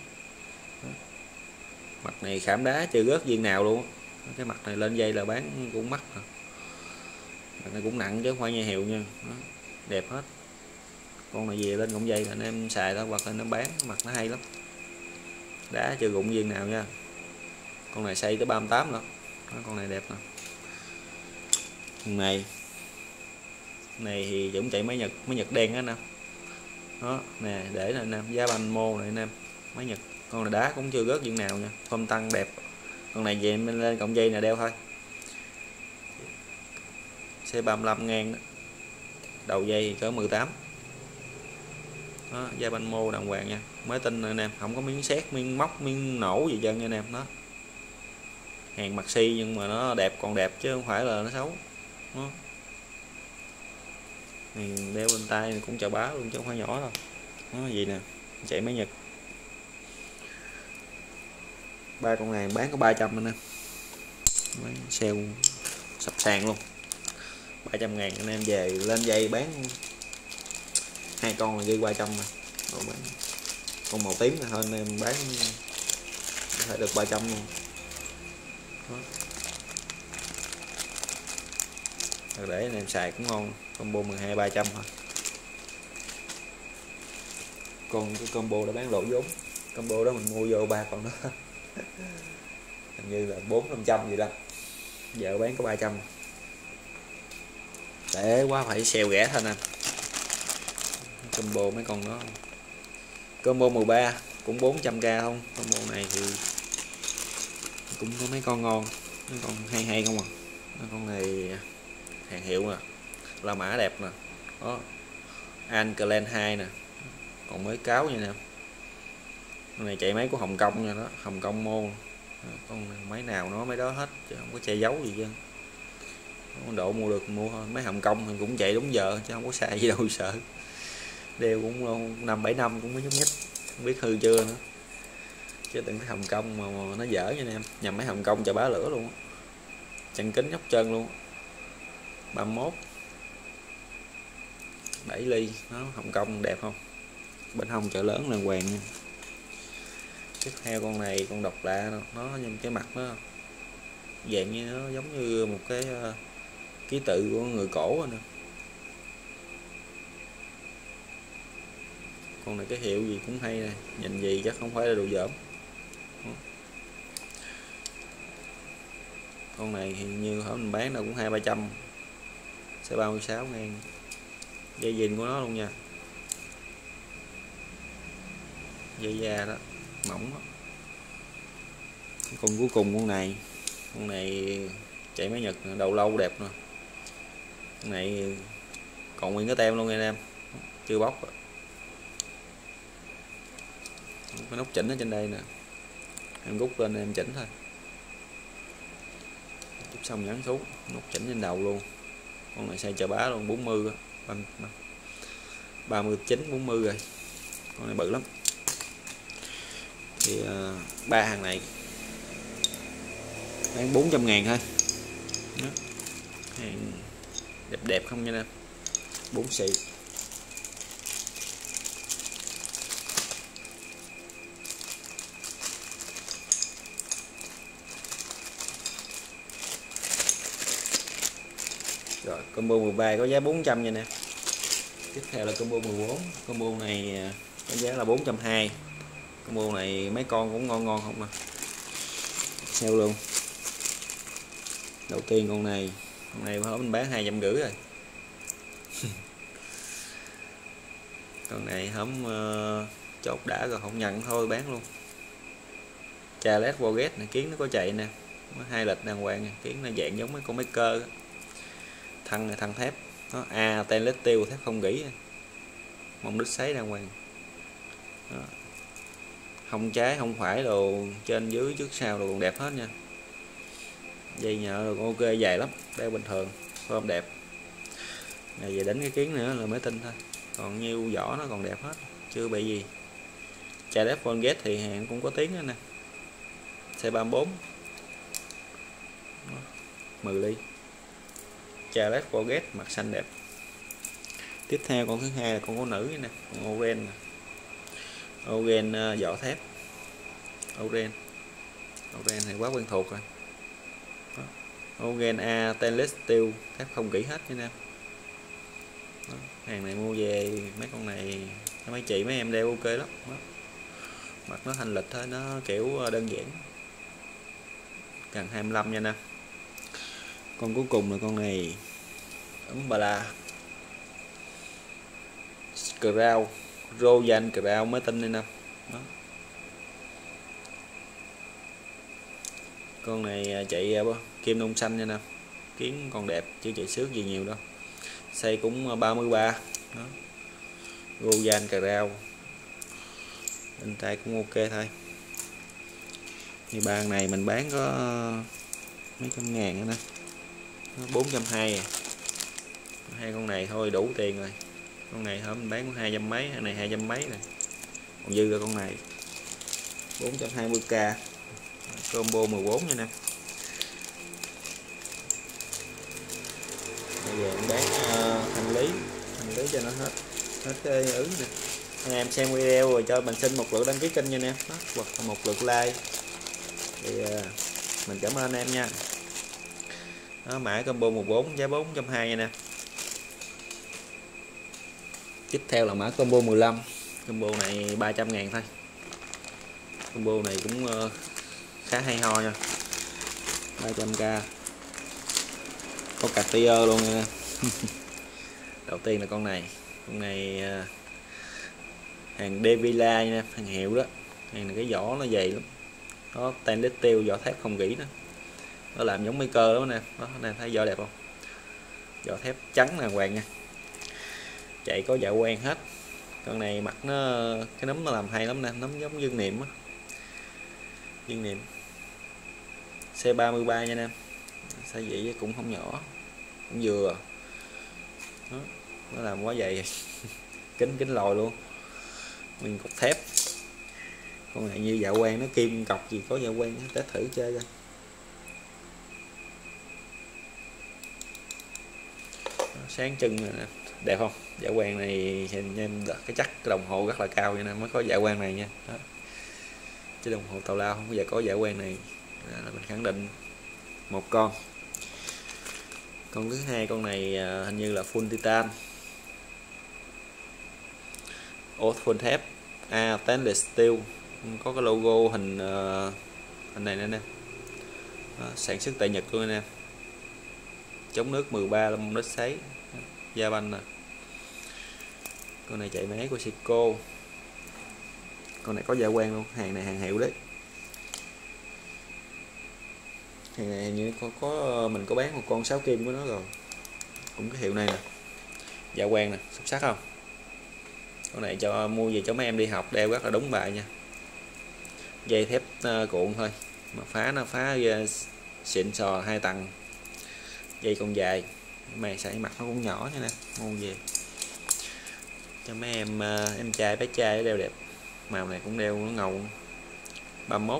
Mặt này khảm đá chưa rớt viên nào luôn. Cái mặt này lên dây là bán cũng mắc nè. Mặt này cũng nặng chứ không phải nha hều nha. Đó, đẹp hết. Con này về lên cổng dây là anh em xài đó, hoặc là nó bán, mặt nó hay lắm. Đá chưa rụng viên nào nha. Con này xây tới ba mươi tám nữa. Đó, con này đẹp nè. Con này này thì cũng chạy máy Nhật, máy Nhật đen á anh em. Đó nè, để nè anh em, giá banh mô này anh em, máy Nhật. Con này đá cũng chưa rớt viên nào nha, form tăng đẹp. Con này về mình lên cọng dây nè đeo thôi. Xe ba mươi lăm ngang đó. Đầu dây thì cỡ mười tám. đó, da banh mô đàng hoàng nha, mới tinh anh em, không có miếng sét, miếng móc, miếng nổ gì chân nha anh em. Đó, hàng mặt xi nhưng mà nó đẹp, còn đẹp chứ không phải là nó xấu. Đó, này đeo bên tay này cũng chà bá luôn chứ không phải nhỏ đâu. Nó gì nè, chạy máy Nhật. Ba con này bán có ba trăm anh em, sale sập sàn luôn, ba trăm ngàn anh em về lên dây bán hai con là ghi ba trăm mà. Rồi bán con màu tím là hơn em bán có thể được ba trăm luôn. Đó, để anh em xài cũng ngon, combo mười hai ba trăm thôi. Còn cái combo đã bán lộ vốn, combo đó mình mua vô ba con đó hình như là bốn năm trăm gì đó, giờ bán có ba trăm, để quá phải sale rẻ thôi nè. Combo mấy con đó, combo mười ba cũng bốn trăm k không. Combo này thì cũng có mấy con ngon, mấy con hay hay không à. Mấy con này hàng hiệu nè, La Mã đẹp nè, đó Anclen hai nè, còn mới cáo nha nè. Con này chạy máy của Hồng Kông nha, đó Hồng Kông môn. Con máy nào nó mấy đó hết chứ không có che giấu gì chứ. Độ mua được mua thôi, mấy Hồng Kông thì cũng chạy đúng giờ chứ không có xài gì đâu sợ. Đeo cũng năm bảy năm cũng mới nhúc nhích, không biết hư chưa nữa. Chứ từng cái Hồng Kông mà, mà nó dở nha anh em, nhầm mấy Hồng Kông chà bá lửa luôn, chân kính nhóc chân luôn. ba mươi mốt bảy ly, nó Hồng Kông đẹp không, bên hông chợ lớn là hoàng nha. Tiếp theo con này con độc lạ, nó nhìn cái mặt nó dạng như nó giống như một cái uh, ký tự của người cổ nè. Con này cái hiệu gì cũng hay nè, nhìn gì chắc không phải là đồ dởm. Con này hình như hôm mình bán đâu cũng hai ba trăm, sẽ ba mươi sáu ngàn, dây dìn của nó luôn nha, dây da đó mỏng đó. Con cuối cùng con này, con này chạy máy Nhật đầu lâu đẹp nè, con này còn nguyên cái tem luôn anh em, chưa bóc. Cái nút chỉnh ở trên đây nè, em rút lên em chỉnh thôi, chút xong nhấn xuống nút chỉnh trên đầu luôn. Con này size chà bá luôn, bốn mươi ba mươi chín bốn mươi rồi, con này bự lắm. Thì uh, ba hàng này bán bốn trăm ngàn thôi. Đó, hàng đẹp đẹp không nha em, bốn xị. Rồi combo mười ba có giá bốn trăm nha nè. Tiếp theo là combo mười bốn, combo này có giá là bốn trăm hai mươi. Combo này mấy con cũng ngon ngon không nè, sale luôn. Đầu tiên con này, con này hôm mình bán hai trăm rưỡi rồi. Con này hóm uh, chốt đã rồi không nhận thôi bán luôn. Charles Forget này, kiến nó có chạy nè, có hai lịch đàng hoàng, kiến nó dạng giống mấy con máy cơ, thân này thân thép, nó a à, stainless steel thép không gỉ, mông đít sấy đàng hoàng. Đó, không trái không phải đồ trên dưới trước sau đồ còn đẹp hết nha, dây nhợ rồi ok dài lắm, đeo bình thường form đẹp. Ngày về đánh cái kiến nữa là mới tin thôi, còn nhiêu vỏ nó còn đẹp hết, chưa bị gì. Charles Forget thì hàng cũng có tiếng đó nè, C ba mươi bốn mười ly. Charles Forget mặt xanh đẹp. Tiếp theo con thứ hai là con gấu nữ nè, con Oren nè. Oren uh, vỏ thép, Oren Oren này quá quen thuộc rồi. Oren A stainless steel thép không gỉ hết nha nè. Đó, hàng này mua về mấy con này mấy chị mấy em đeo ok lắm. Đó, mặt nó thanh lịch thôi, nó kiểu đơn giản, gần hai mươi lăm nha nè. Con cuối cùng là con này ấm bà la Crown Royan Crown mới tinh đây nè. Đó, con này chạy kim nung xanh nha nè, kiến còn đẹp chứ chạy xước gì nhiều đâu, xây cũng ba mươi ba. Đó, Goyan cà rao, bên tay cũng ok thôi. Thì bàn này mình bán có mấy trăm ngàn nữa nè, bốn trăm hai à. Hai con này thôi đủ tiền rồi. Con này hôm mình bán có hai trăm mấy, con này hai trăm mấy này, còn dư ra con này bốn trăm hai mươi k combo mười bốn nha nè. Bây giờ mình bán uh, thanh lý thanh lý cho nó hết hết cái ứng nè. Anh em xem video rồi cho mình xin một lượt đăng ký kênh nha nè, hoặc là một lượt like thì uh, mình cảm ơn anh em nha. Đó, mã combo mười bốn giá bốn trăm hai mươi nha nè. Tiếp theo là mã combo mười lăm, combo này ba trăm ngàn thôi. Combo này cũng uh, khá hay ho nha, ba trăm k, có cạc tia luôn nha. Đầu tiên là con này, con này uh, hàng Devila nha, hàng hiệu đó. Hàng này cái vỏ nó dày lắm, nó stainless steel, vỏ thép không gỉ đó, nó làm giống mấy cơ đó nè. Đó, nè thấy vỏ đẹp không, vỏ thép trắng đàng hoàng nha, chạy có dạ quen hết. Con này mặt nó cái nấm nó làm hay lắm nè, nấm giống dương niệm á, dương niệm C ba mươi ba nha em, size vậy cũng không nhỏ, cũng vừa. Đó, nó làm quá dày. kính kính lồi luôn, mình cục thép. Con này như dạ quen, nó kim cọc gì có dạ quen, test thử chơi coi. Sáng chân nè, đẹp không? Dạ quen này nhìn em cái chắc cái đồng hồ rất là cao vậy nè mới có dạ quen này nha. Đó, chứ đồng hồ tào lao không bao giờ có dạ quen này. Đó là mình khẳng định một con. Con thứ hai, con này hình như là full titan, ốp full thép, a stainless steel, có cái logo hình uh, hình này nè nè. Đó, sản xuất tại Nhật luôn nè, chống nước mười ba lăm đất sấy, da banh nè. Con này chạy máy của Seiko, con này có dạ quen luôn, hàng này hàng hiệu đấy. Hàng này như có, có mình có bán một con sáu kim của nó rồi, cũng cái hiệu này nè, dạ quen nè, xuất sắc không? Con này cho mua về cho mấy em đi học đeo rất là đúng bài nha. Dây thép uh, cuộn thôi mà phá nó phá uh, xịn sò, hai tầng, dây còn dài, mày xài mặt nó cũng nhỏ nha nè, mua về cho mấy em uh, em trai bé trai đeo đẹp. Màu này cũng đeo nó ngầu, ba mươi mốt,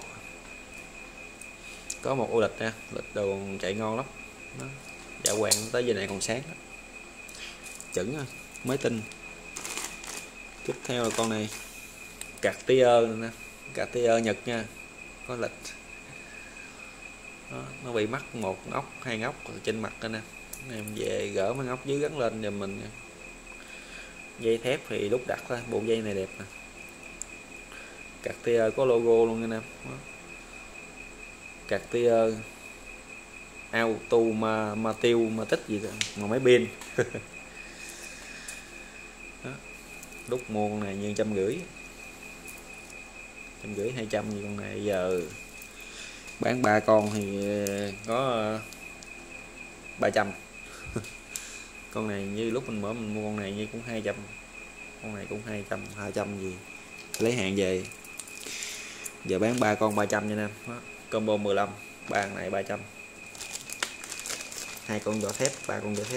có một ô lịch nha, lịch đồ chạy ngon lắm. Đó, dạ quen tới giờ này còn sáng đó, chuẩn rồi, mới tinh. Tiếp theo là con này Cartier nè, Cartier Nhật nha, có lịch. Đó, nó bị mắc một ốc hai ốc ở trên mặt đây nè, em về gỡ mấy ốc dưới gắn lên giùm mình. Dây thép thì lúc đặt thôi, bộ dây này đẹp nè, Cartier có logo luôn nha nè. Cartier auto mà mà tiêu mà tích gì đó, mà máy pin. Lúc mua con này như trăm rưỡi, trăm rưỡi hai trăm gì. Con này giờ bán ba con thì có ba trăm. Con này như lúc mình mở mình mua con này như cũng hai trăm, con này cũng hai trăm, hai trăm gì, lấy hàng về giờ bán ba con ba trăm nha em. Combo mười lăm, ba này ba trăm, hai con vỏ thép, ba con vỏ thép.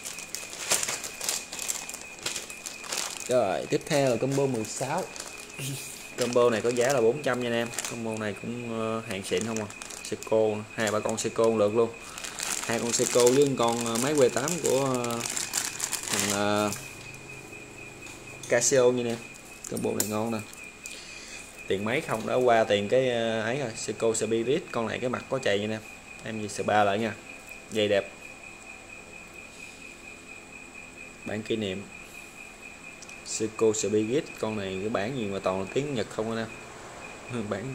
Rồi tiếp theo là combo mười sáu. Combo này có giá là bốn trăm nha anh em. Combo này cũng hàng xịn không à, Seiko, hai ba con Seiko lượt luôn, hai con Seiko với con máy quay tám của thằng uh, Casio như nè. Combo này ngon nè, tiền máy không đã qua tiền cái ấy rồi. Seiko Spirit, con này cái mặt có chày như nè em, gì spa lại nha, dây đẹp, bản kỷ niệm. Seiko Spirit, con này cái bản gì mà toàn là tiếng Nhật không nè, bản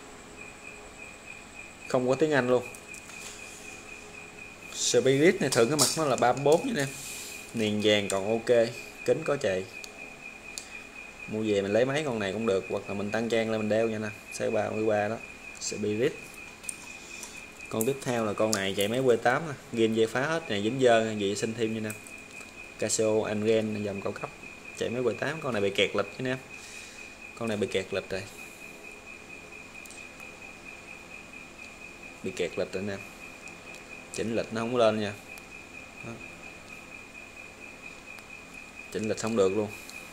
không có tiếng Anh luôn. Spirit này thường cái mặt nó là ba mươi bốn nha em, niền vàng còn ok, kính có chày. Mua về mình lấy mấy con này cũng được, hoặc là mình tăng trang lên mình đeo nha nè, size ba mươi ba đó, Spirit. Con tiếp theo là con này chạy máy quay tám nè, ghim dây phá hết này, dính dơ gì xin thêm nha nè, Casio Anren dòng cao cấp, chạy máy quay tám. Con này bị kẹt lịch chứ em, con này bị kẹt lịch rồi, bị kẹt lịch rồi nè, chỉnh lịch nó không có lên nha. Đó. Chỉnh lịch không được luôn,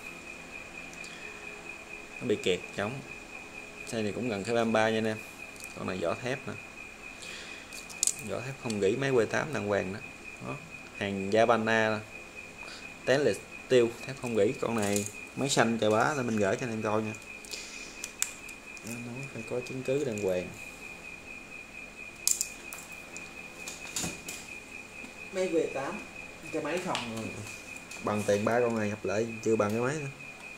nó bị kẹt trống. Xe này cũng gần cái ba mươi ba nha anh em. Con này vỏ thép nè, vỏ thép không gỉ, máy quay tám đàng hoàng đó. Đó. Hàng Japanese stainless steel, thép không gỉ. Con này máy xanh trời bá là mình gửi cho anh em coi nha, nó phải có chứng cứ đàng hoàng. Máy V tám cái máy không bằng tiền ba con này hợp lại chưa bằng cái máy nữa.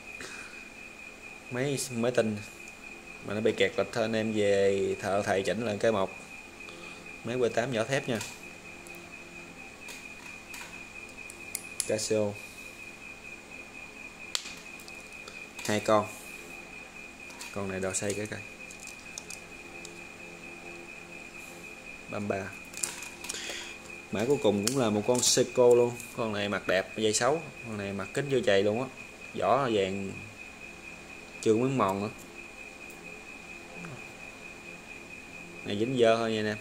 Máy máy tinh mà nó bị kẹt lịch thôi, anh em về thợ thầy chỉnh lại cái một. Máy V tám vỏ thép nha, Casio hai con. Con này đo xây cái coi ba mươi ba. Mã cuối cùng cũng là một con Seiko luôn. Con này mặt đẹp, dây xấu. Con này mặt kính vô chày luôn á, vỏ vàng chưa miếng mòn nữa. Này dính dơ thôi nha anh em.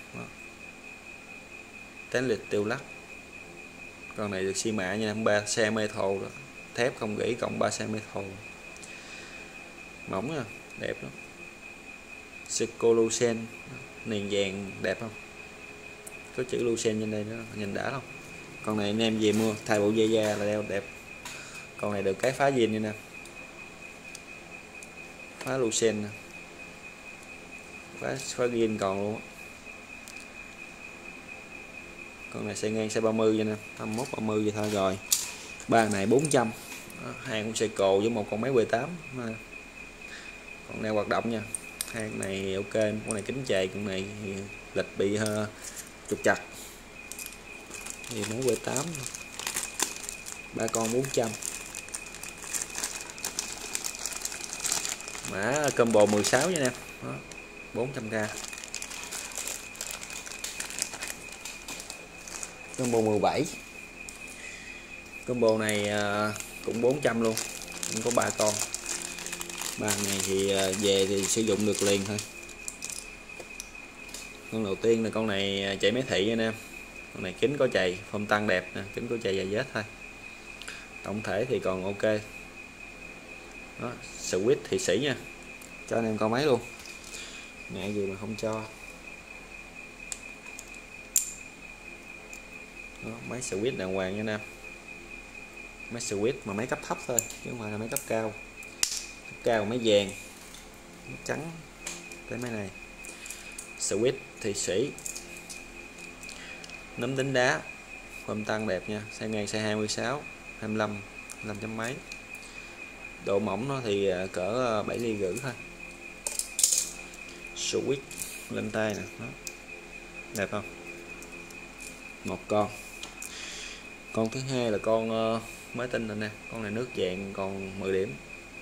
Tán lịch tiêu lắc. Con này được xi mạ nha, ba xe metal đó, thép không gỉ cộng ba xe metal, mỏng nha, đẹp lắm. Seiko Lucen, nền vàng đẹp không, có chữ Lucen trên đây đó, nhìn đã không. Con này anh em về mua thay bộ dây da là đeo đẹp. Con này được cái phá zin nha nè, phá Lucen nè, phá phá zin còn luôn. Con này xe ngang xe ba mươi nha nè, hai mươi mốt ba mươi vậy thôi rồi. Ba này bốn trăm. Đó, hai con Seiko với một con máy V tám. Con này hoạt động nha. Hai con này ok, con này kính chày, con này lịch bị uh, trục chặt. Thì máy V tám. Ba con bốn trăm. Mã combo mười sáu nha nè. Đó, bốn trăm k. Combo mười bảy. Combo này uh, cũng bốn trăm luôn, cũng có ba con. Ba này thì uh, về thì sử dụng được liền thôi. Con đầu tiên là con này chạy máy thị nha anh em. Con này kính có chày, phông tăng đẹp nè, kính có chày và vết thôi. Tổng thể thì còn ok. Đó, switch Thụy Sĩ nha. Cho anh em coi máy luôn. Ngại gì mà không cho. Đó, máy switch đàng hoàng nha anh em. Máy switch mà máy cấp thấp thôi chứ không phải là máy cấp cao. Cấp cao máy vàng, máy trắng. Cái máy này switch Thụy Sĩ, nấm tính đá, phông tăng đẹp nha, xe ngang xe hai mươi sáu, hai mươi lăm, năm trăm mấy. Độ mỏng nó thì cỡ bảy ly rưỡi thôi. Switch lên tay nè, đó. Đẹp không? Một con. Con thứ hai là con uh, mới tinh rồi nè. Con này nước vàng còn mười điểm.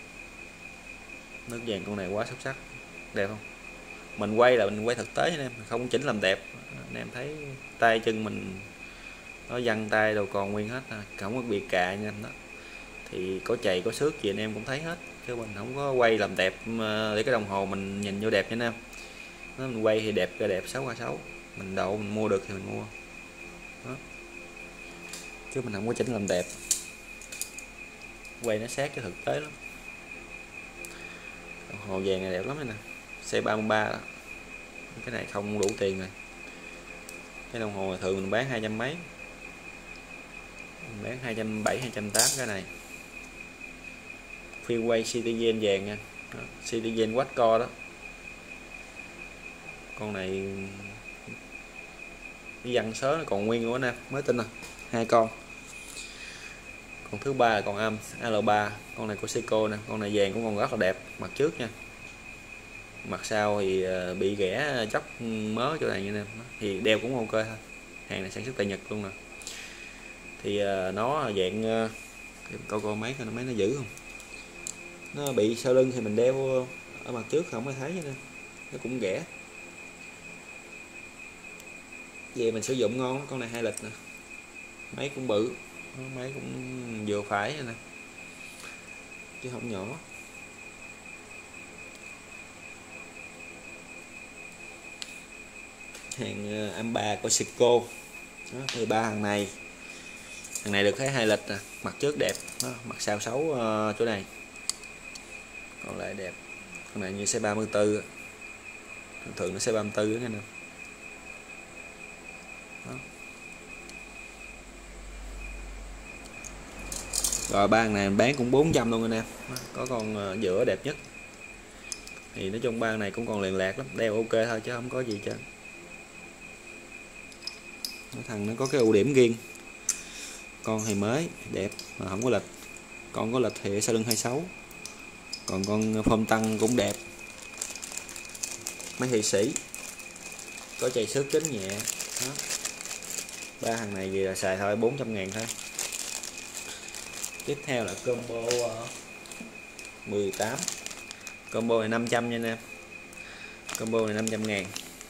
Nước vàng con này quá xuất sắc. Đẹp không? Mình quay là mình quay thực tế anh em, không chỉnh làm đẹp. Anh em thấy tay chân mình nó văng tay đâu còn nguyên hết, không có bị cà nha anh đó. Thì có chày có xước gì anh em cũng thấy hết, chứ mình không có quay làm đẹp để cái đồng hồ mình nhìn vô đẹp nha anh em. Nó mình quay thì đẹp ra đẹp, xấu qua xấu. Mình đậu mình mua được thì mình mua. Đó. Chứ mình không có chỉnh làm đẹp. Quay nó sát cho thực tế lắm. Đồng hồ vàng này đẹp lắm nè. C ba mươi ba đó. Cái này không đủ tiền rồi. Cái đồng hồ thường mình bán hai trăm mấy. Mình bán hai trăm bảy mươi, hai trăm tám mươi cái này. Phiên quay Citizen vàng nha. Đó. Citizen quad core đó. Con này cái dăng sớ nó còn nguyên luôn nè, mới tin nè. Hai con. Con thứ ba là con âm L ba, con này của Seiko nè, con này vàng cũng còn rất là đẹp, mặt trước nha. Mặt sau thì bị ghẻ chóc mớ chỗ này như nè, thì đeo cũng ok thôi. Hàng này sản xuất tại Nhật luôn nè. Thì nó dạng coi coi mấy coi nó mấy nó giữ không. Nó bị sau lưng thì mình đeo ở mặt trước không có thấy nữa. Nó cũng ghẻ. Về mình sử dụng ngon, con này hai lịch nè. Máy cũng bự, máy cũng vừa phải nè. chứ không nhỏ. Hàng am ba của Seiko. Đó, thì ba hàng này hàng này được thấy hai lịch nè, mặt trước đẹp đó, mặt sau xấu uh, chỗ này, còn lại đẹp. Con này như xe ba mươi tư, thường thường nó xe ba mươi tư đó nha nè. Rồi ba hàng này bán cũng bốn trăm luôn anh em. Có con uh, giữa đẹp nhất. Thì nói chung ba này cũng còn liền lạc lắm, đeo ok thôi chứ không có gì chứ. Cái thằng nó có cái ưu điểm riêng. Con thì mới đẹp mà không có lịch. Con có lịch thì sau lưng hai mươi sáu. Còn con phông tăng cũng đẹp. Mấy thị sĩ có chày xước kính nhẹ đó. Ba hàng này gì là xài thôi bốn trăm ngàn thôi. Tiếp theo là combo mười tám. Combo này năm trăm nha anh em. Combo này năm trăm ngàn.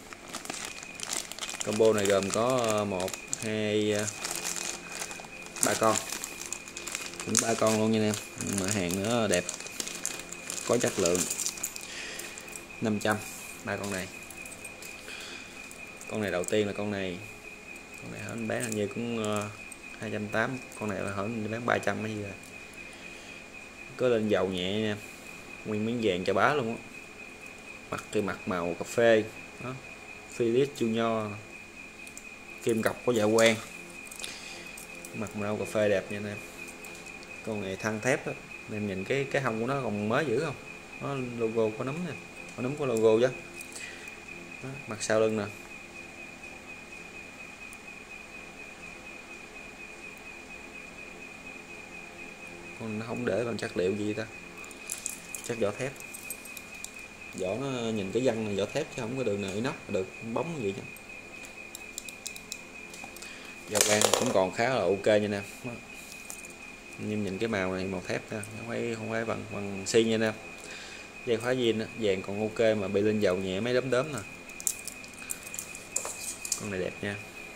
Combo này gồm có một, hai, ba con. Cũng ba con luôn nha anh em. Mà hàng nữa đẹp, có chất lượng. Năm trăm ba con này. Con này đầu tiên là con này. Con này anh bán hình như cũng hai trăm tám mươi. Con này là hẳn bán ba trăm cái gì rồi. Có lên dầu nhẹ nha. Nguyên miếng vàng cho bá luôn á. Mặt thì mặt màu cà phê đó. Philips Junior. Kim cọc có dạ quang. Mặt màu cà phê đẹp nha anh em. Con này thăng thép đó. Em nhìn cái cái hông của nó còn mới dữ không? Nó logo có nấm nè. Có nấm có logo chứ. Đó, mặt sau lưng nè. Con nó không để bằng chất liệu gì ta. Chất vỏ thép. Vỏ nó nhìn cái vân này vỏ thép chứ không có đường nào inox được bóng gì chứ. Dạ quang cũng còn khá là ok nha nè. Nhưng nhìn cái màu này màu thép nè, không phải không phải bằng bằng xi nha nè. Dây khóa zin vàng còn ok mà bị lên dầu nhẹ mấy đốm đốm nè. Con này đẹp nha.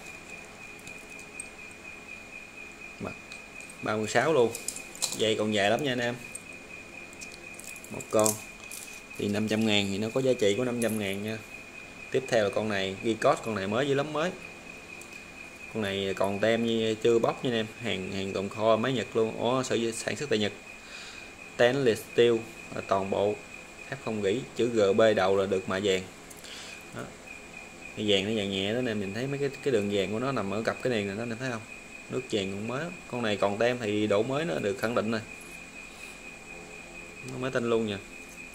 Mặt ba mươi sáu luôn. Dây còn dài lắm nha anh em. Một con thì năm trăm ngàn thì nó có giá trị của năm trăm ngàn nha. Tiếp theo là con này ghi code, con này mới dữ lắm mới. Con này còn tem như chưa bóc nha anh em, hàng hàng tồn kho máy Nhật luôn. Ủa sở sản xuất tại Nhật. Stainless steel toàn bộ, thép không gỉ, chữ giê bê đầu là được mạ vàng. Đó. Cái vàng nó vàng nhẹ đó em nhìn thấy mấy cái cái đường vàng của nó nằm ở cặp cái này này, nó thấy không? Nước vàng cũng mới. Con này còn tem thì độ mới nó được khẳng định rồi. Nó mới tinh luôn nha.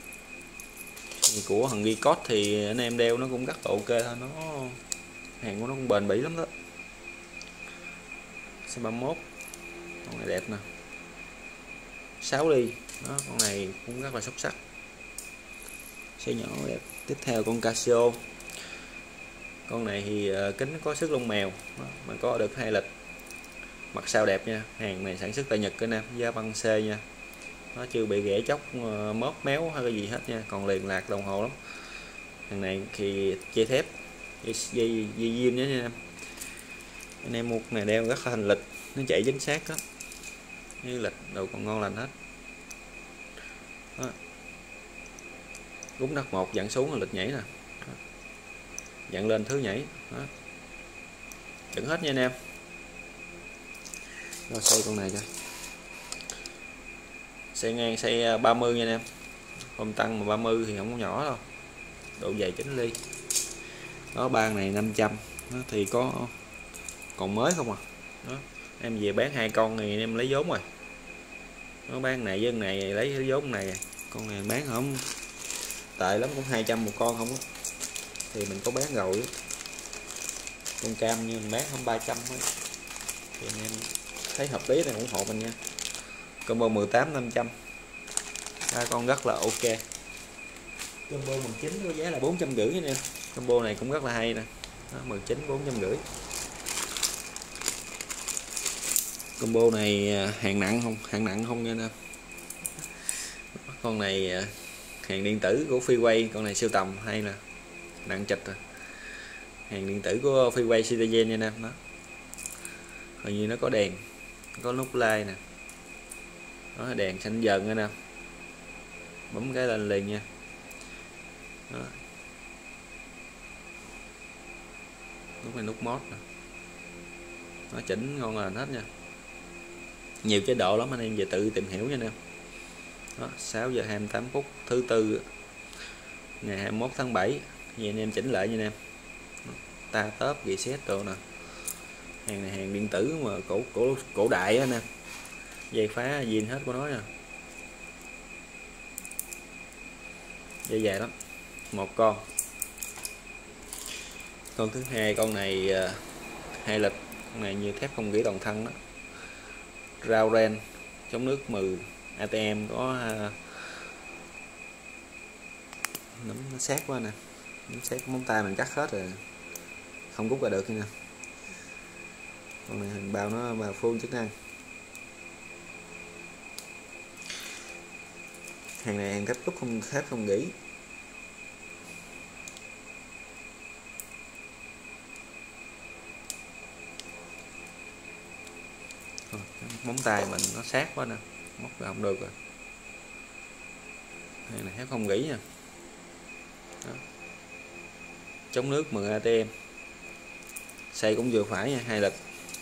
Của thằng ghi code thì anh em đeo nó cũng rất là ok thôi, nó hàng của nó cũng bền bỉ lắm đó. Xe ba mươi mốt. Con này đẹp nè. sáu ly. Đó, con này cũng rất là xuất sắc. Xe nhỏ đẹp. Tiếp theo con Casio. Con này thì uh, kính có xước lông mèo. Đó, mà có được hai lịch. Mặt sau đẹp nha. Hàng này sản xuất tại Nhật cái nè, giá băng C nha. Nó chưa bị ghẻ chóc uh, móp méo hay cái gì hết nha, còn liền lạc đồng hồ lắm. Hàng này thì dây thép, dây dây, dây diêm nhé nha em. Anh em mua này đeo rất là thành lịch, nó chạy chính xác đó. Như lịch đồ còn ngon lành hết. Đó. Gúng đất một dặn xuống là lịch nhảy nè. Đó. Dặn lên thứ nhảy. Đó. Chuẩn hết nha anh em. Rồi xoay con này coi. Xe ngang xe ba mươi nha anh em. Không tăng mà ba mươi thì không có nhỏ đâu. Độ dày chín ly. Đó ban này năm trăm. Đó, thì có còn mới không à. Đó. Em về bán hai con thì em lấy vốn rồi. Nó bán này với này lấy cái vốn này. Con này bán không tệ lắm, cũng hai trăm một con không á. Thì mình có bán rồi. Con cam như mình bán không ba trăm thôi. Thì anh em thấy hợp lý thì ủng hộ mình nha. Combo mười tám năm trăm. Ba con rất là ok. Combo mười chín có giá là bốn trăm rưỡi nha em. Combo này cũng rất là hay nè. mười chín bốn trăm rưỡi. Combo này hàng nặng không? Hàng nặng không nha em. Con này hàng điện tử của Freeway, con này siêu tầm hay nè. Nặng chịch à. Hàng điện tử của Freeway Citizen nha em. Đó. Hình như nó có đèn, có nút like nè. Đó, đèn xanh dần nữa nè. bấm cái lên liền nha. Đó. Nút này nút mod nè, nó chỉnh ngon lành hết nha, nhiều chế độ lắm anh em về tự tìm hiểu nha anh em. Đó, sáu giờ hai mươi tám phút thứ tư ngày hai mươi mốt tháng bảy, vậy anh em chỉnh lại nha anh em. Ta tớp reset đồ nè, hàng này hàng điện tử mà cổ cổ cổ đại á nè, dây phá zin hết của nó nha, dây dài lắm. Một con con thứ hai, con này uh, hai lịch, con này như thép không gỉ toàn thân đó, rao ren chống nước mừ, a tê em có uh, nấm nó sát quá nè, nấm sát móng tay mình cắt hết rồi không rút ra được nha. Con này hình bao nó bao full chức năng. Hàng này hàng thép đúc không thép không gỉ. Móng tay mình nó sát quá nè, móc ra không được rồi. Hàng này thép không gỉ nha. Đó. Chống nước mười a tê em, xây cũng vừa phải nha, hai lịch,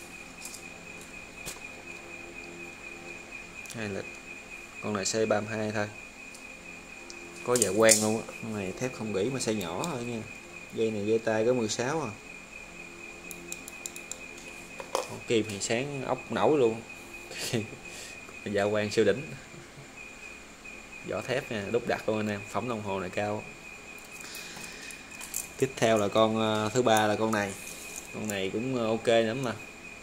hai lịch. Con này xây ba mươi hai thôi, có dạ quen luôn á. Con này thép không gỉ mà xây nhỏ thôi nha. Dây này dây tay có mười sáu à. Kim thì sáng ốc nổi luôn. Dạ quen siêu đỉnh, vỏ thép nha, đúc đặt luôn anh em, phẩm đồng hồ này cao. Tiếp theo là con thứ ba là con này, con này cũng ok lắm mà,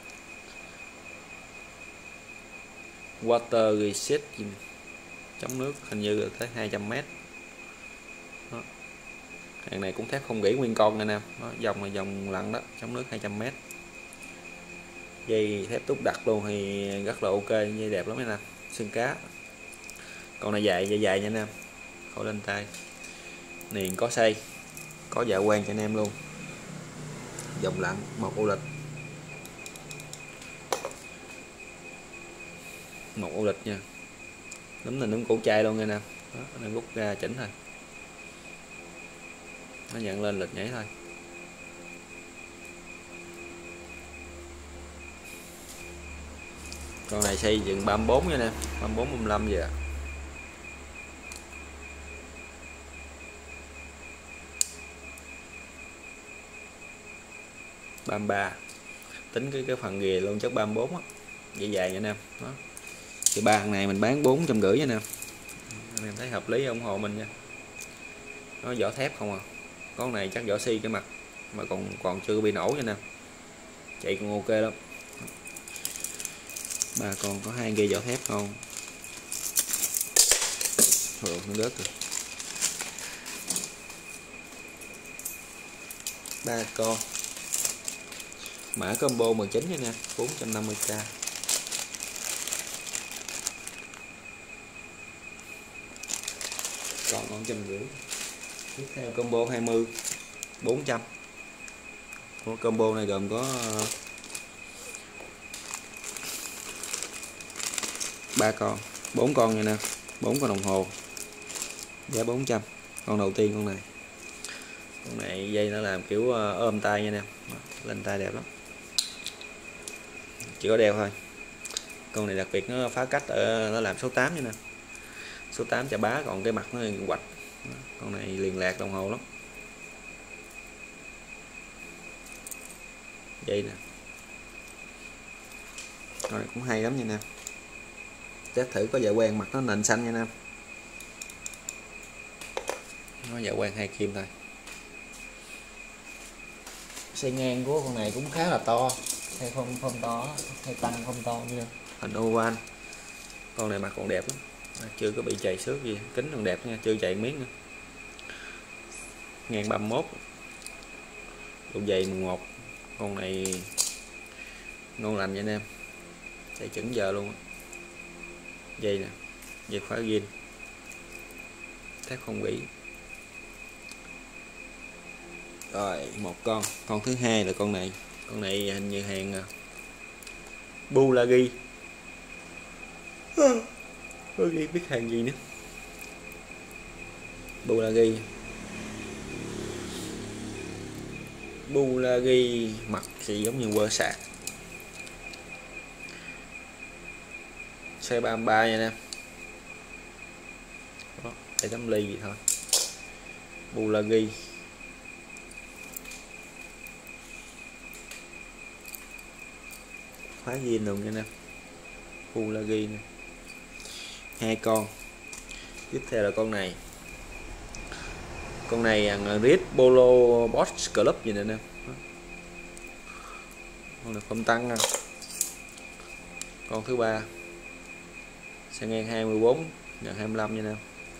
water reset chống nước, hình như là tới hai trăm mét. Đó. Hàng này cũng thép không gỉ nguyên con anh em, dòng là dòng lặn đó, chống nước hai trăm mét. Dây thép túc đặt luôn thì rất là ok, dây đẹp lắm anh em, xương cá. Con này dài, dây dài nha anh em, khỏi lên tay. Niền có xây, có dạ quen cho anh em luôn. Dòng lặn, một ô lịch, một ô lịch nha. Nấm là nấm cổ chai luôn nha nè, nó rút ra chỉnh thôi, nó nhận lên lịch nhảy thôi. Con này xây dựng ba mươi bốn nha nè, ba mươi bốn ba mươi lăm giờ. ba mươi ba, tính cái cái phần ghề luôn chắc ba mươi bốn á, dây dài nha anh em. Đó. Thì ba thằng này mình bán bốn trăm rưỡi nha nè, anh em thấy hợp lý ủng hộ mình nha. Nó vỏ thép không à, con này chắc vỏ xi cái mặt mà còn còn chưa bị nổ nha nè, chạy còn ok lắm. Ba con có hai dây vỏ thép không, rồi nó rớt rồi. Ba con mã combo mười chín nha nè, bốn trăm năm mươi k. Còn con trăm rưỡi. Tiếp theo combo hai mươi bốn trăm. Combo này gồm có ba con, bốn con nha nè, bốn con đồng hồ, giá bốn trăm. Con đầu tiên con này, con này dây nó làm kiểu ôm tay nha nè, lên tay đẹp lắm, chỉ có đeo thôi. Con này đặc biệt nó phá cách ở nó làm số tám nha nè, số tám chà bá, còn cái mặt nó quạch. Con này liền lạc đồng hồ lắm. Dây nè, con này cũng hay lắm nha nè, test thử có dạ quen, mặt nó nền xanh nha nè, nó dạ quen hai kim thôi. Xây ngang của con này cũng khá là to, hay không không to, hay tăng không to nha, hình oval. Con này mặt còn đẹp lắm, chưa có bị chày xước gì, kính còn đẹp nha, chưa chày miếng nữa. Ngang ba mươi mốt, độ dày mười một. Con này ngon lành nha anh em, chạy chuẩn giờ luôn. Dây nè, dây khóa zin, thép không gỉ. Rồi một con, con thứ hai là con này, con này hình như hàng Bulagi, có ghi biết hàng gì nữa. Bulagi. Bulagi mặt thì giống như quơ sạc. Size ba mươi ba nha nè. Để tấm ly gì thôi. Bulagi. Khóa zin luôn nha nè. Bulagi nè. Hai con. Tiếp theo là con này. Con này Red Polo Boss Club gì nè nè. Con này không tăng nè. Con thứ ba. Xe ngang hai mươi bốn gần hai mươi lăm nha nè.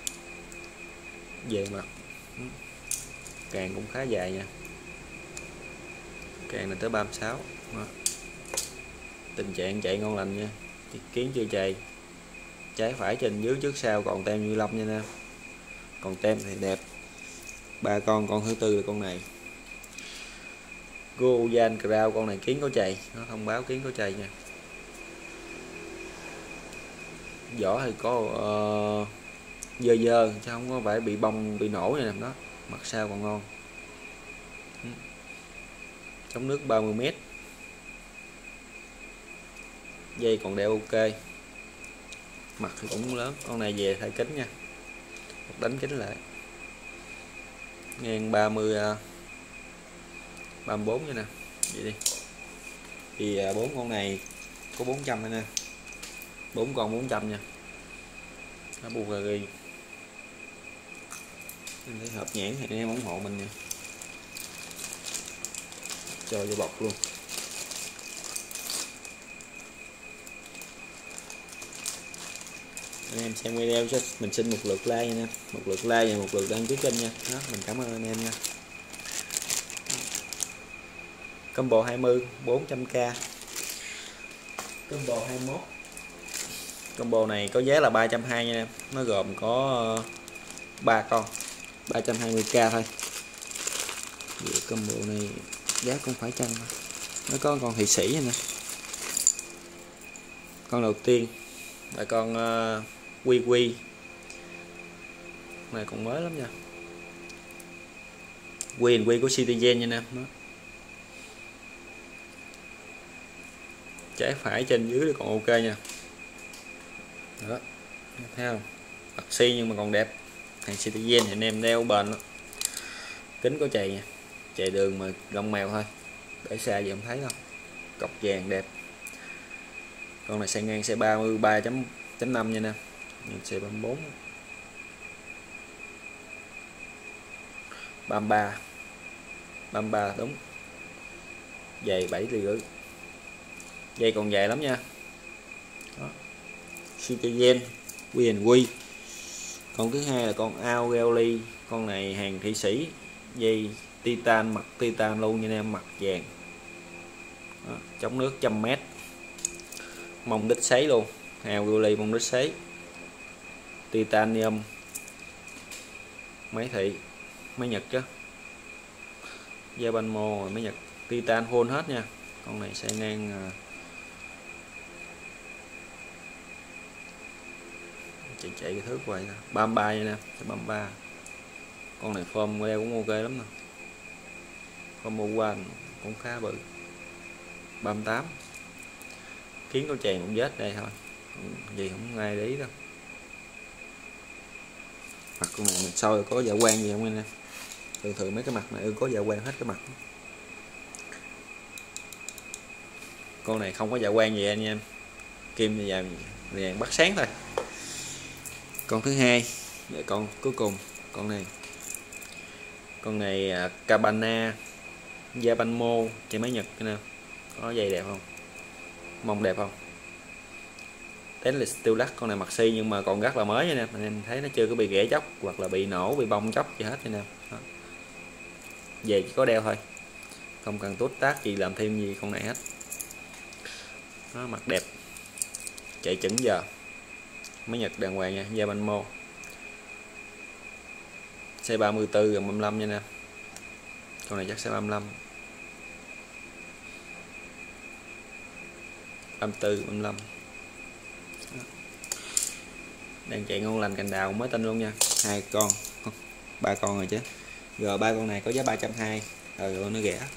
Về mặt càng cũng khá dài nha. Càng này tới ba mươi sáu. Đó. Tình trạng chạy ngon lành nha. Kiến chưa chày. Trái phải trên dưới trước sau còn tem như lông nha nè. Còn tem thì đẹp. Ba con, con thứ tư là con này. Goyan Crown, con này kiến có chày, nó thông báo kiến có chày nha. Vỏ thì có uh, dơ dơ chứ không có phải bị bong bị nổ nha nè đó. Mặt sau còn ngon. Chống nước ba mươi mét. Dây còn đeo ok. Mặt thì cũng lớn. Con này về thay kính nha. Đánh kính lại. Ngang ba mươi ba mươi bốn nha nè. Vậy đi. Thì bốn con này có bốn trăm nè. bốn con bốn trăm nha. Nó Bulgari. Mình thấy hợp nhãn thì em ủng hộ mình nha. Cho vô bọc luôn. Anh em xem video cho mình xin một lượt like nha, một lượt like và một lượt đăng ký kênh nha. Đó, mình cảm ơn anh em nha. Combo hai mươi bốn trăm k. Combo hai mươi mốt. Combo này có giá là ba trăm hai mươi nha em. Nó gồm có ba con, ba trăm hai mươi k thôi. Vậy combo này giá cũng phải chăng thôi. Nó có con thị sĩ nè. Con đầu tiên là con uh, quy quy. Này còn mới lắm nha. Quy quy của Citizen nha nè. Trái phải trên dưới còn ok nha. Đó, thấy không? Mặt xi nhưng mà còn đẹp. Hàng Citizen thì anh em đeo bền đó. Kính có chày nha. Chạy đường mà lông mèo thôi. Để xa gì không thấy đâu. Cọc vàng đẹp. Con này xe ngang xe ba mươi ba chấm năm nha nè. Xe ba mươi bốn. ba mươi ba. ba mươi ba đúng. Dày bảy ly rưỡi. Dây còn dài lắm nha. Đó. Citizen quy and quy. Con thứ hai là con Aureoli. Con này hàng Thụy Sĩ. Dây titan, mặt titan luôn nha em, mặt vàng. Đó. Chống nước trăm mét. Mông đít sấy luôn. Aureoli mông đít sấy. Titanium. Máy thị. Máy Nhật chứ. Japanmo máy Nhật. Titan full hết nha. Con này sẽ ngang chạy chạy cái thước vậy ba mươi ba nha nè, ba mươi ba. Con này form đeo cũng ok lắm nè. Form one cũng khá bự. ba mươi tám. Kiến có chèn cũng vết đây thôi. Gì không ai để ý đâu. Mặt con này mình soi có dạ quang gì không anh em? Thường thường mấy cái mặt này có dạ quang hết cái mặt. Con này không có dạ quang gì anh em. Kim vàng vàng bắt sáng thôi. Con thứ hai, để con cuối cùng, con này. Con này uh, Cabana Japanmo chạy máy Nhật nè. Có dây đẹp không? Mông đẹp không? Stainless steel lắc. Con này mặt xi nhưng mà còn rất là mới nha nè. Anh em thấy nó chưa có bị ghẻ chóc hoặc là bị nổ, bị bong chóc gì hết nha nè. Đó. Về chỉ có đeo thôi. Không cần tốt tác gì làm thêm gì con này hết. Đó, mặt đẹp. Chạy chững giờ. Máy Nhật đàng hoàng nha, Japanmo. Xe ba mươi tư gần ba mươi lăm nha nè. Con này chắc sẽ ba mươi lăm. ba mươi tư, ba mươi lăm. Đang chạy ngon lành cành đào mới tinh luôn nha. Hai con. ba con rồi chứ. Rồi ba con này có giá ba trăm hai mươi, rồi nó rẻ.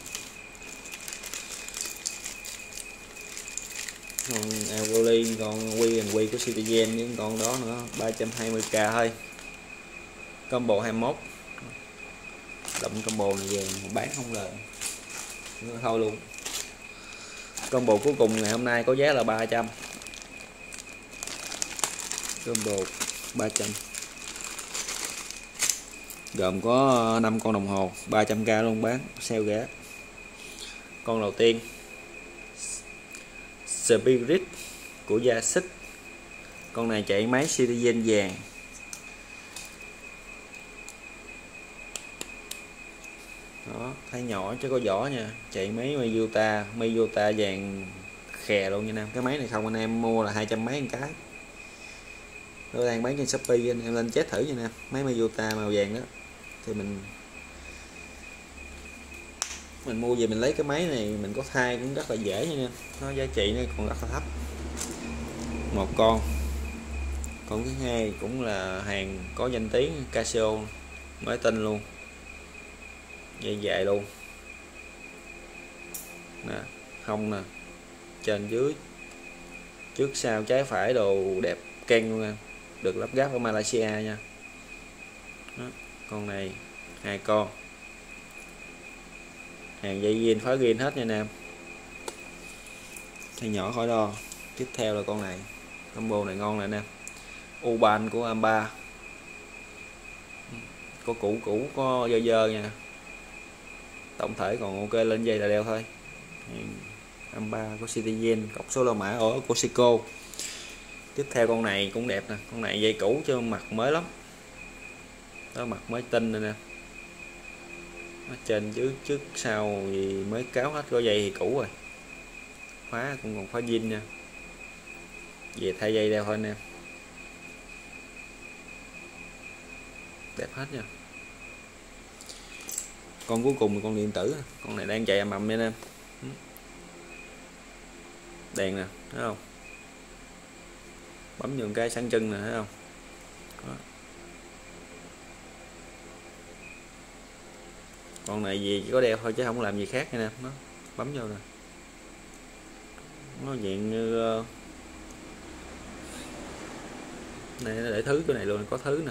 Con Algoly, con Quy and Quy của Citizen với con đó nữa ba trăm hai mươi k thôi. Combo hai mươi mốt. Đậm combo này về bán không lời thôi luôn. Combo cuối cùng ngày hôm nay có giá là ba trăm. Combo ba trăm. Gồm có năm con đồng hồ ba trăm k luôn, bán sale rẻ. Con đầu tiên Spirit của Gia Xích. Con này chạy máy Citizen vàng. Đó, thấy nhỏ chứ có vỏ nha. Chạy máy Miyota, Miyota vàng khè luôn nha anh em. Cái máy này không anh em mua là hai trăm mấy một cái. Tôi đang bán trên Shopee, anh em lên chết thử nha nè. Máy Miyota màu vàng đó. Thì mình mình mua về mình lấy cái máy này mình có thay cũng rất là dễ nha nè. Nó giá trị nó còn rất là thấp. Một con. Con thứ hai cũng là hàng có danh tiếng, Casio, mới tinh luôn. Dây dài luôn nè, không nè, trên dưới, trước sau trái phải đồ đẹp ken luôn nha. Được lắp ráp ở Malaysia nha. Đó, con này hai con, hàng dây zin phá zin hết nha anh em. Thay nhỏ khỏi đo. Tiếp theo là con này, combo này ngon này nè, Uban của Amba. Có cũ cũ có dơ dơ nha, tổng thể còn ok, lên dây là đeo thôi. Amba của Citizen, cọc số la mã ở của Seiko. Tiếp theo con này cũng đẹp nè, con này dây cũ chứ mặt mới lắm. Đó, mặt mới tinh này nè. Ở trên trước trước sau gì mới cáo hết, có dây thì cũ rồi. Khóa cũng còn khóa zin nha. Về thay dây đeo thôi nè. Đẹp hết nha. Con cuối cùng là con điện tử, con này đang chạy ầm ầm nha anh em. Đèn nè, thấy không? Bấm nhường cái sáng chân nè, thấy không? Đó. Con này gì chỉ có đeo thôi chứ không làm gì khác nha nè. Nó bấm vô nè. Nó dạng như này, nó để thứ cái này luôn, có thứ nè.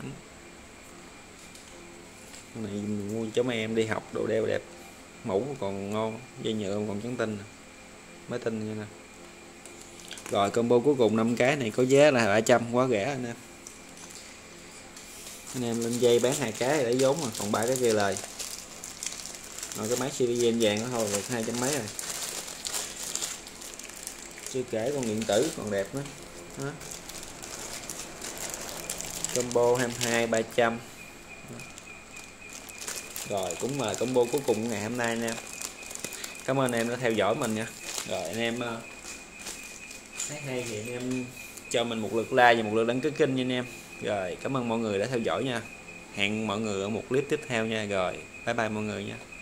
Con này mình mua cho mấy em đi học đồ đeo đẹp, mũ còn ngon, dây nhựa còn trắng tinh, mới tinh như nè. Rồi combo cuối cùng năm cái này có giá là ba trăm, quá rẻ anh em. Anh em lên dây bán hai cái để vốn mà, còn ba cái kia lời. Rồi cái máy Citizen vàng đó thôi được hai trăm mấy rồi. Chưa kể con điện tử còn đẹp nữa. Đó. Combo hai mươi hai ba trăm. Rồi cũng là combo cuối cùng của ngày hôm nay nha. Cảm ơn anh em đã theo dõi mình nha. Rồi anh em thấy hay thì anh em cho mình một lượt like và một lượt đăng ký kênh nha anh em. Rồi cảm ơn mọi người đã theo dõi nha. Hẹn mọi người ở một clip tiếp theo nha. Rồi bye bye mọi người nha.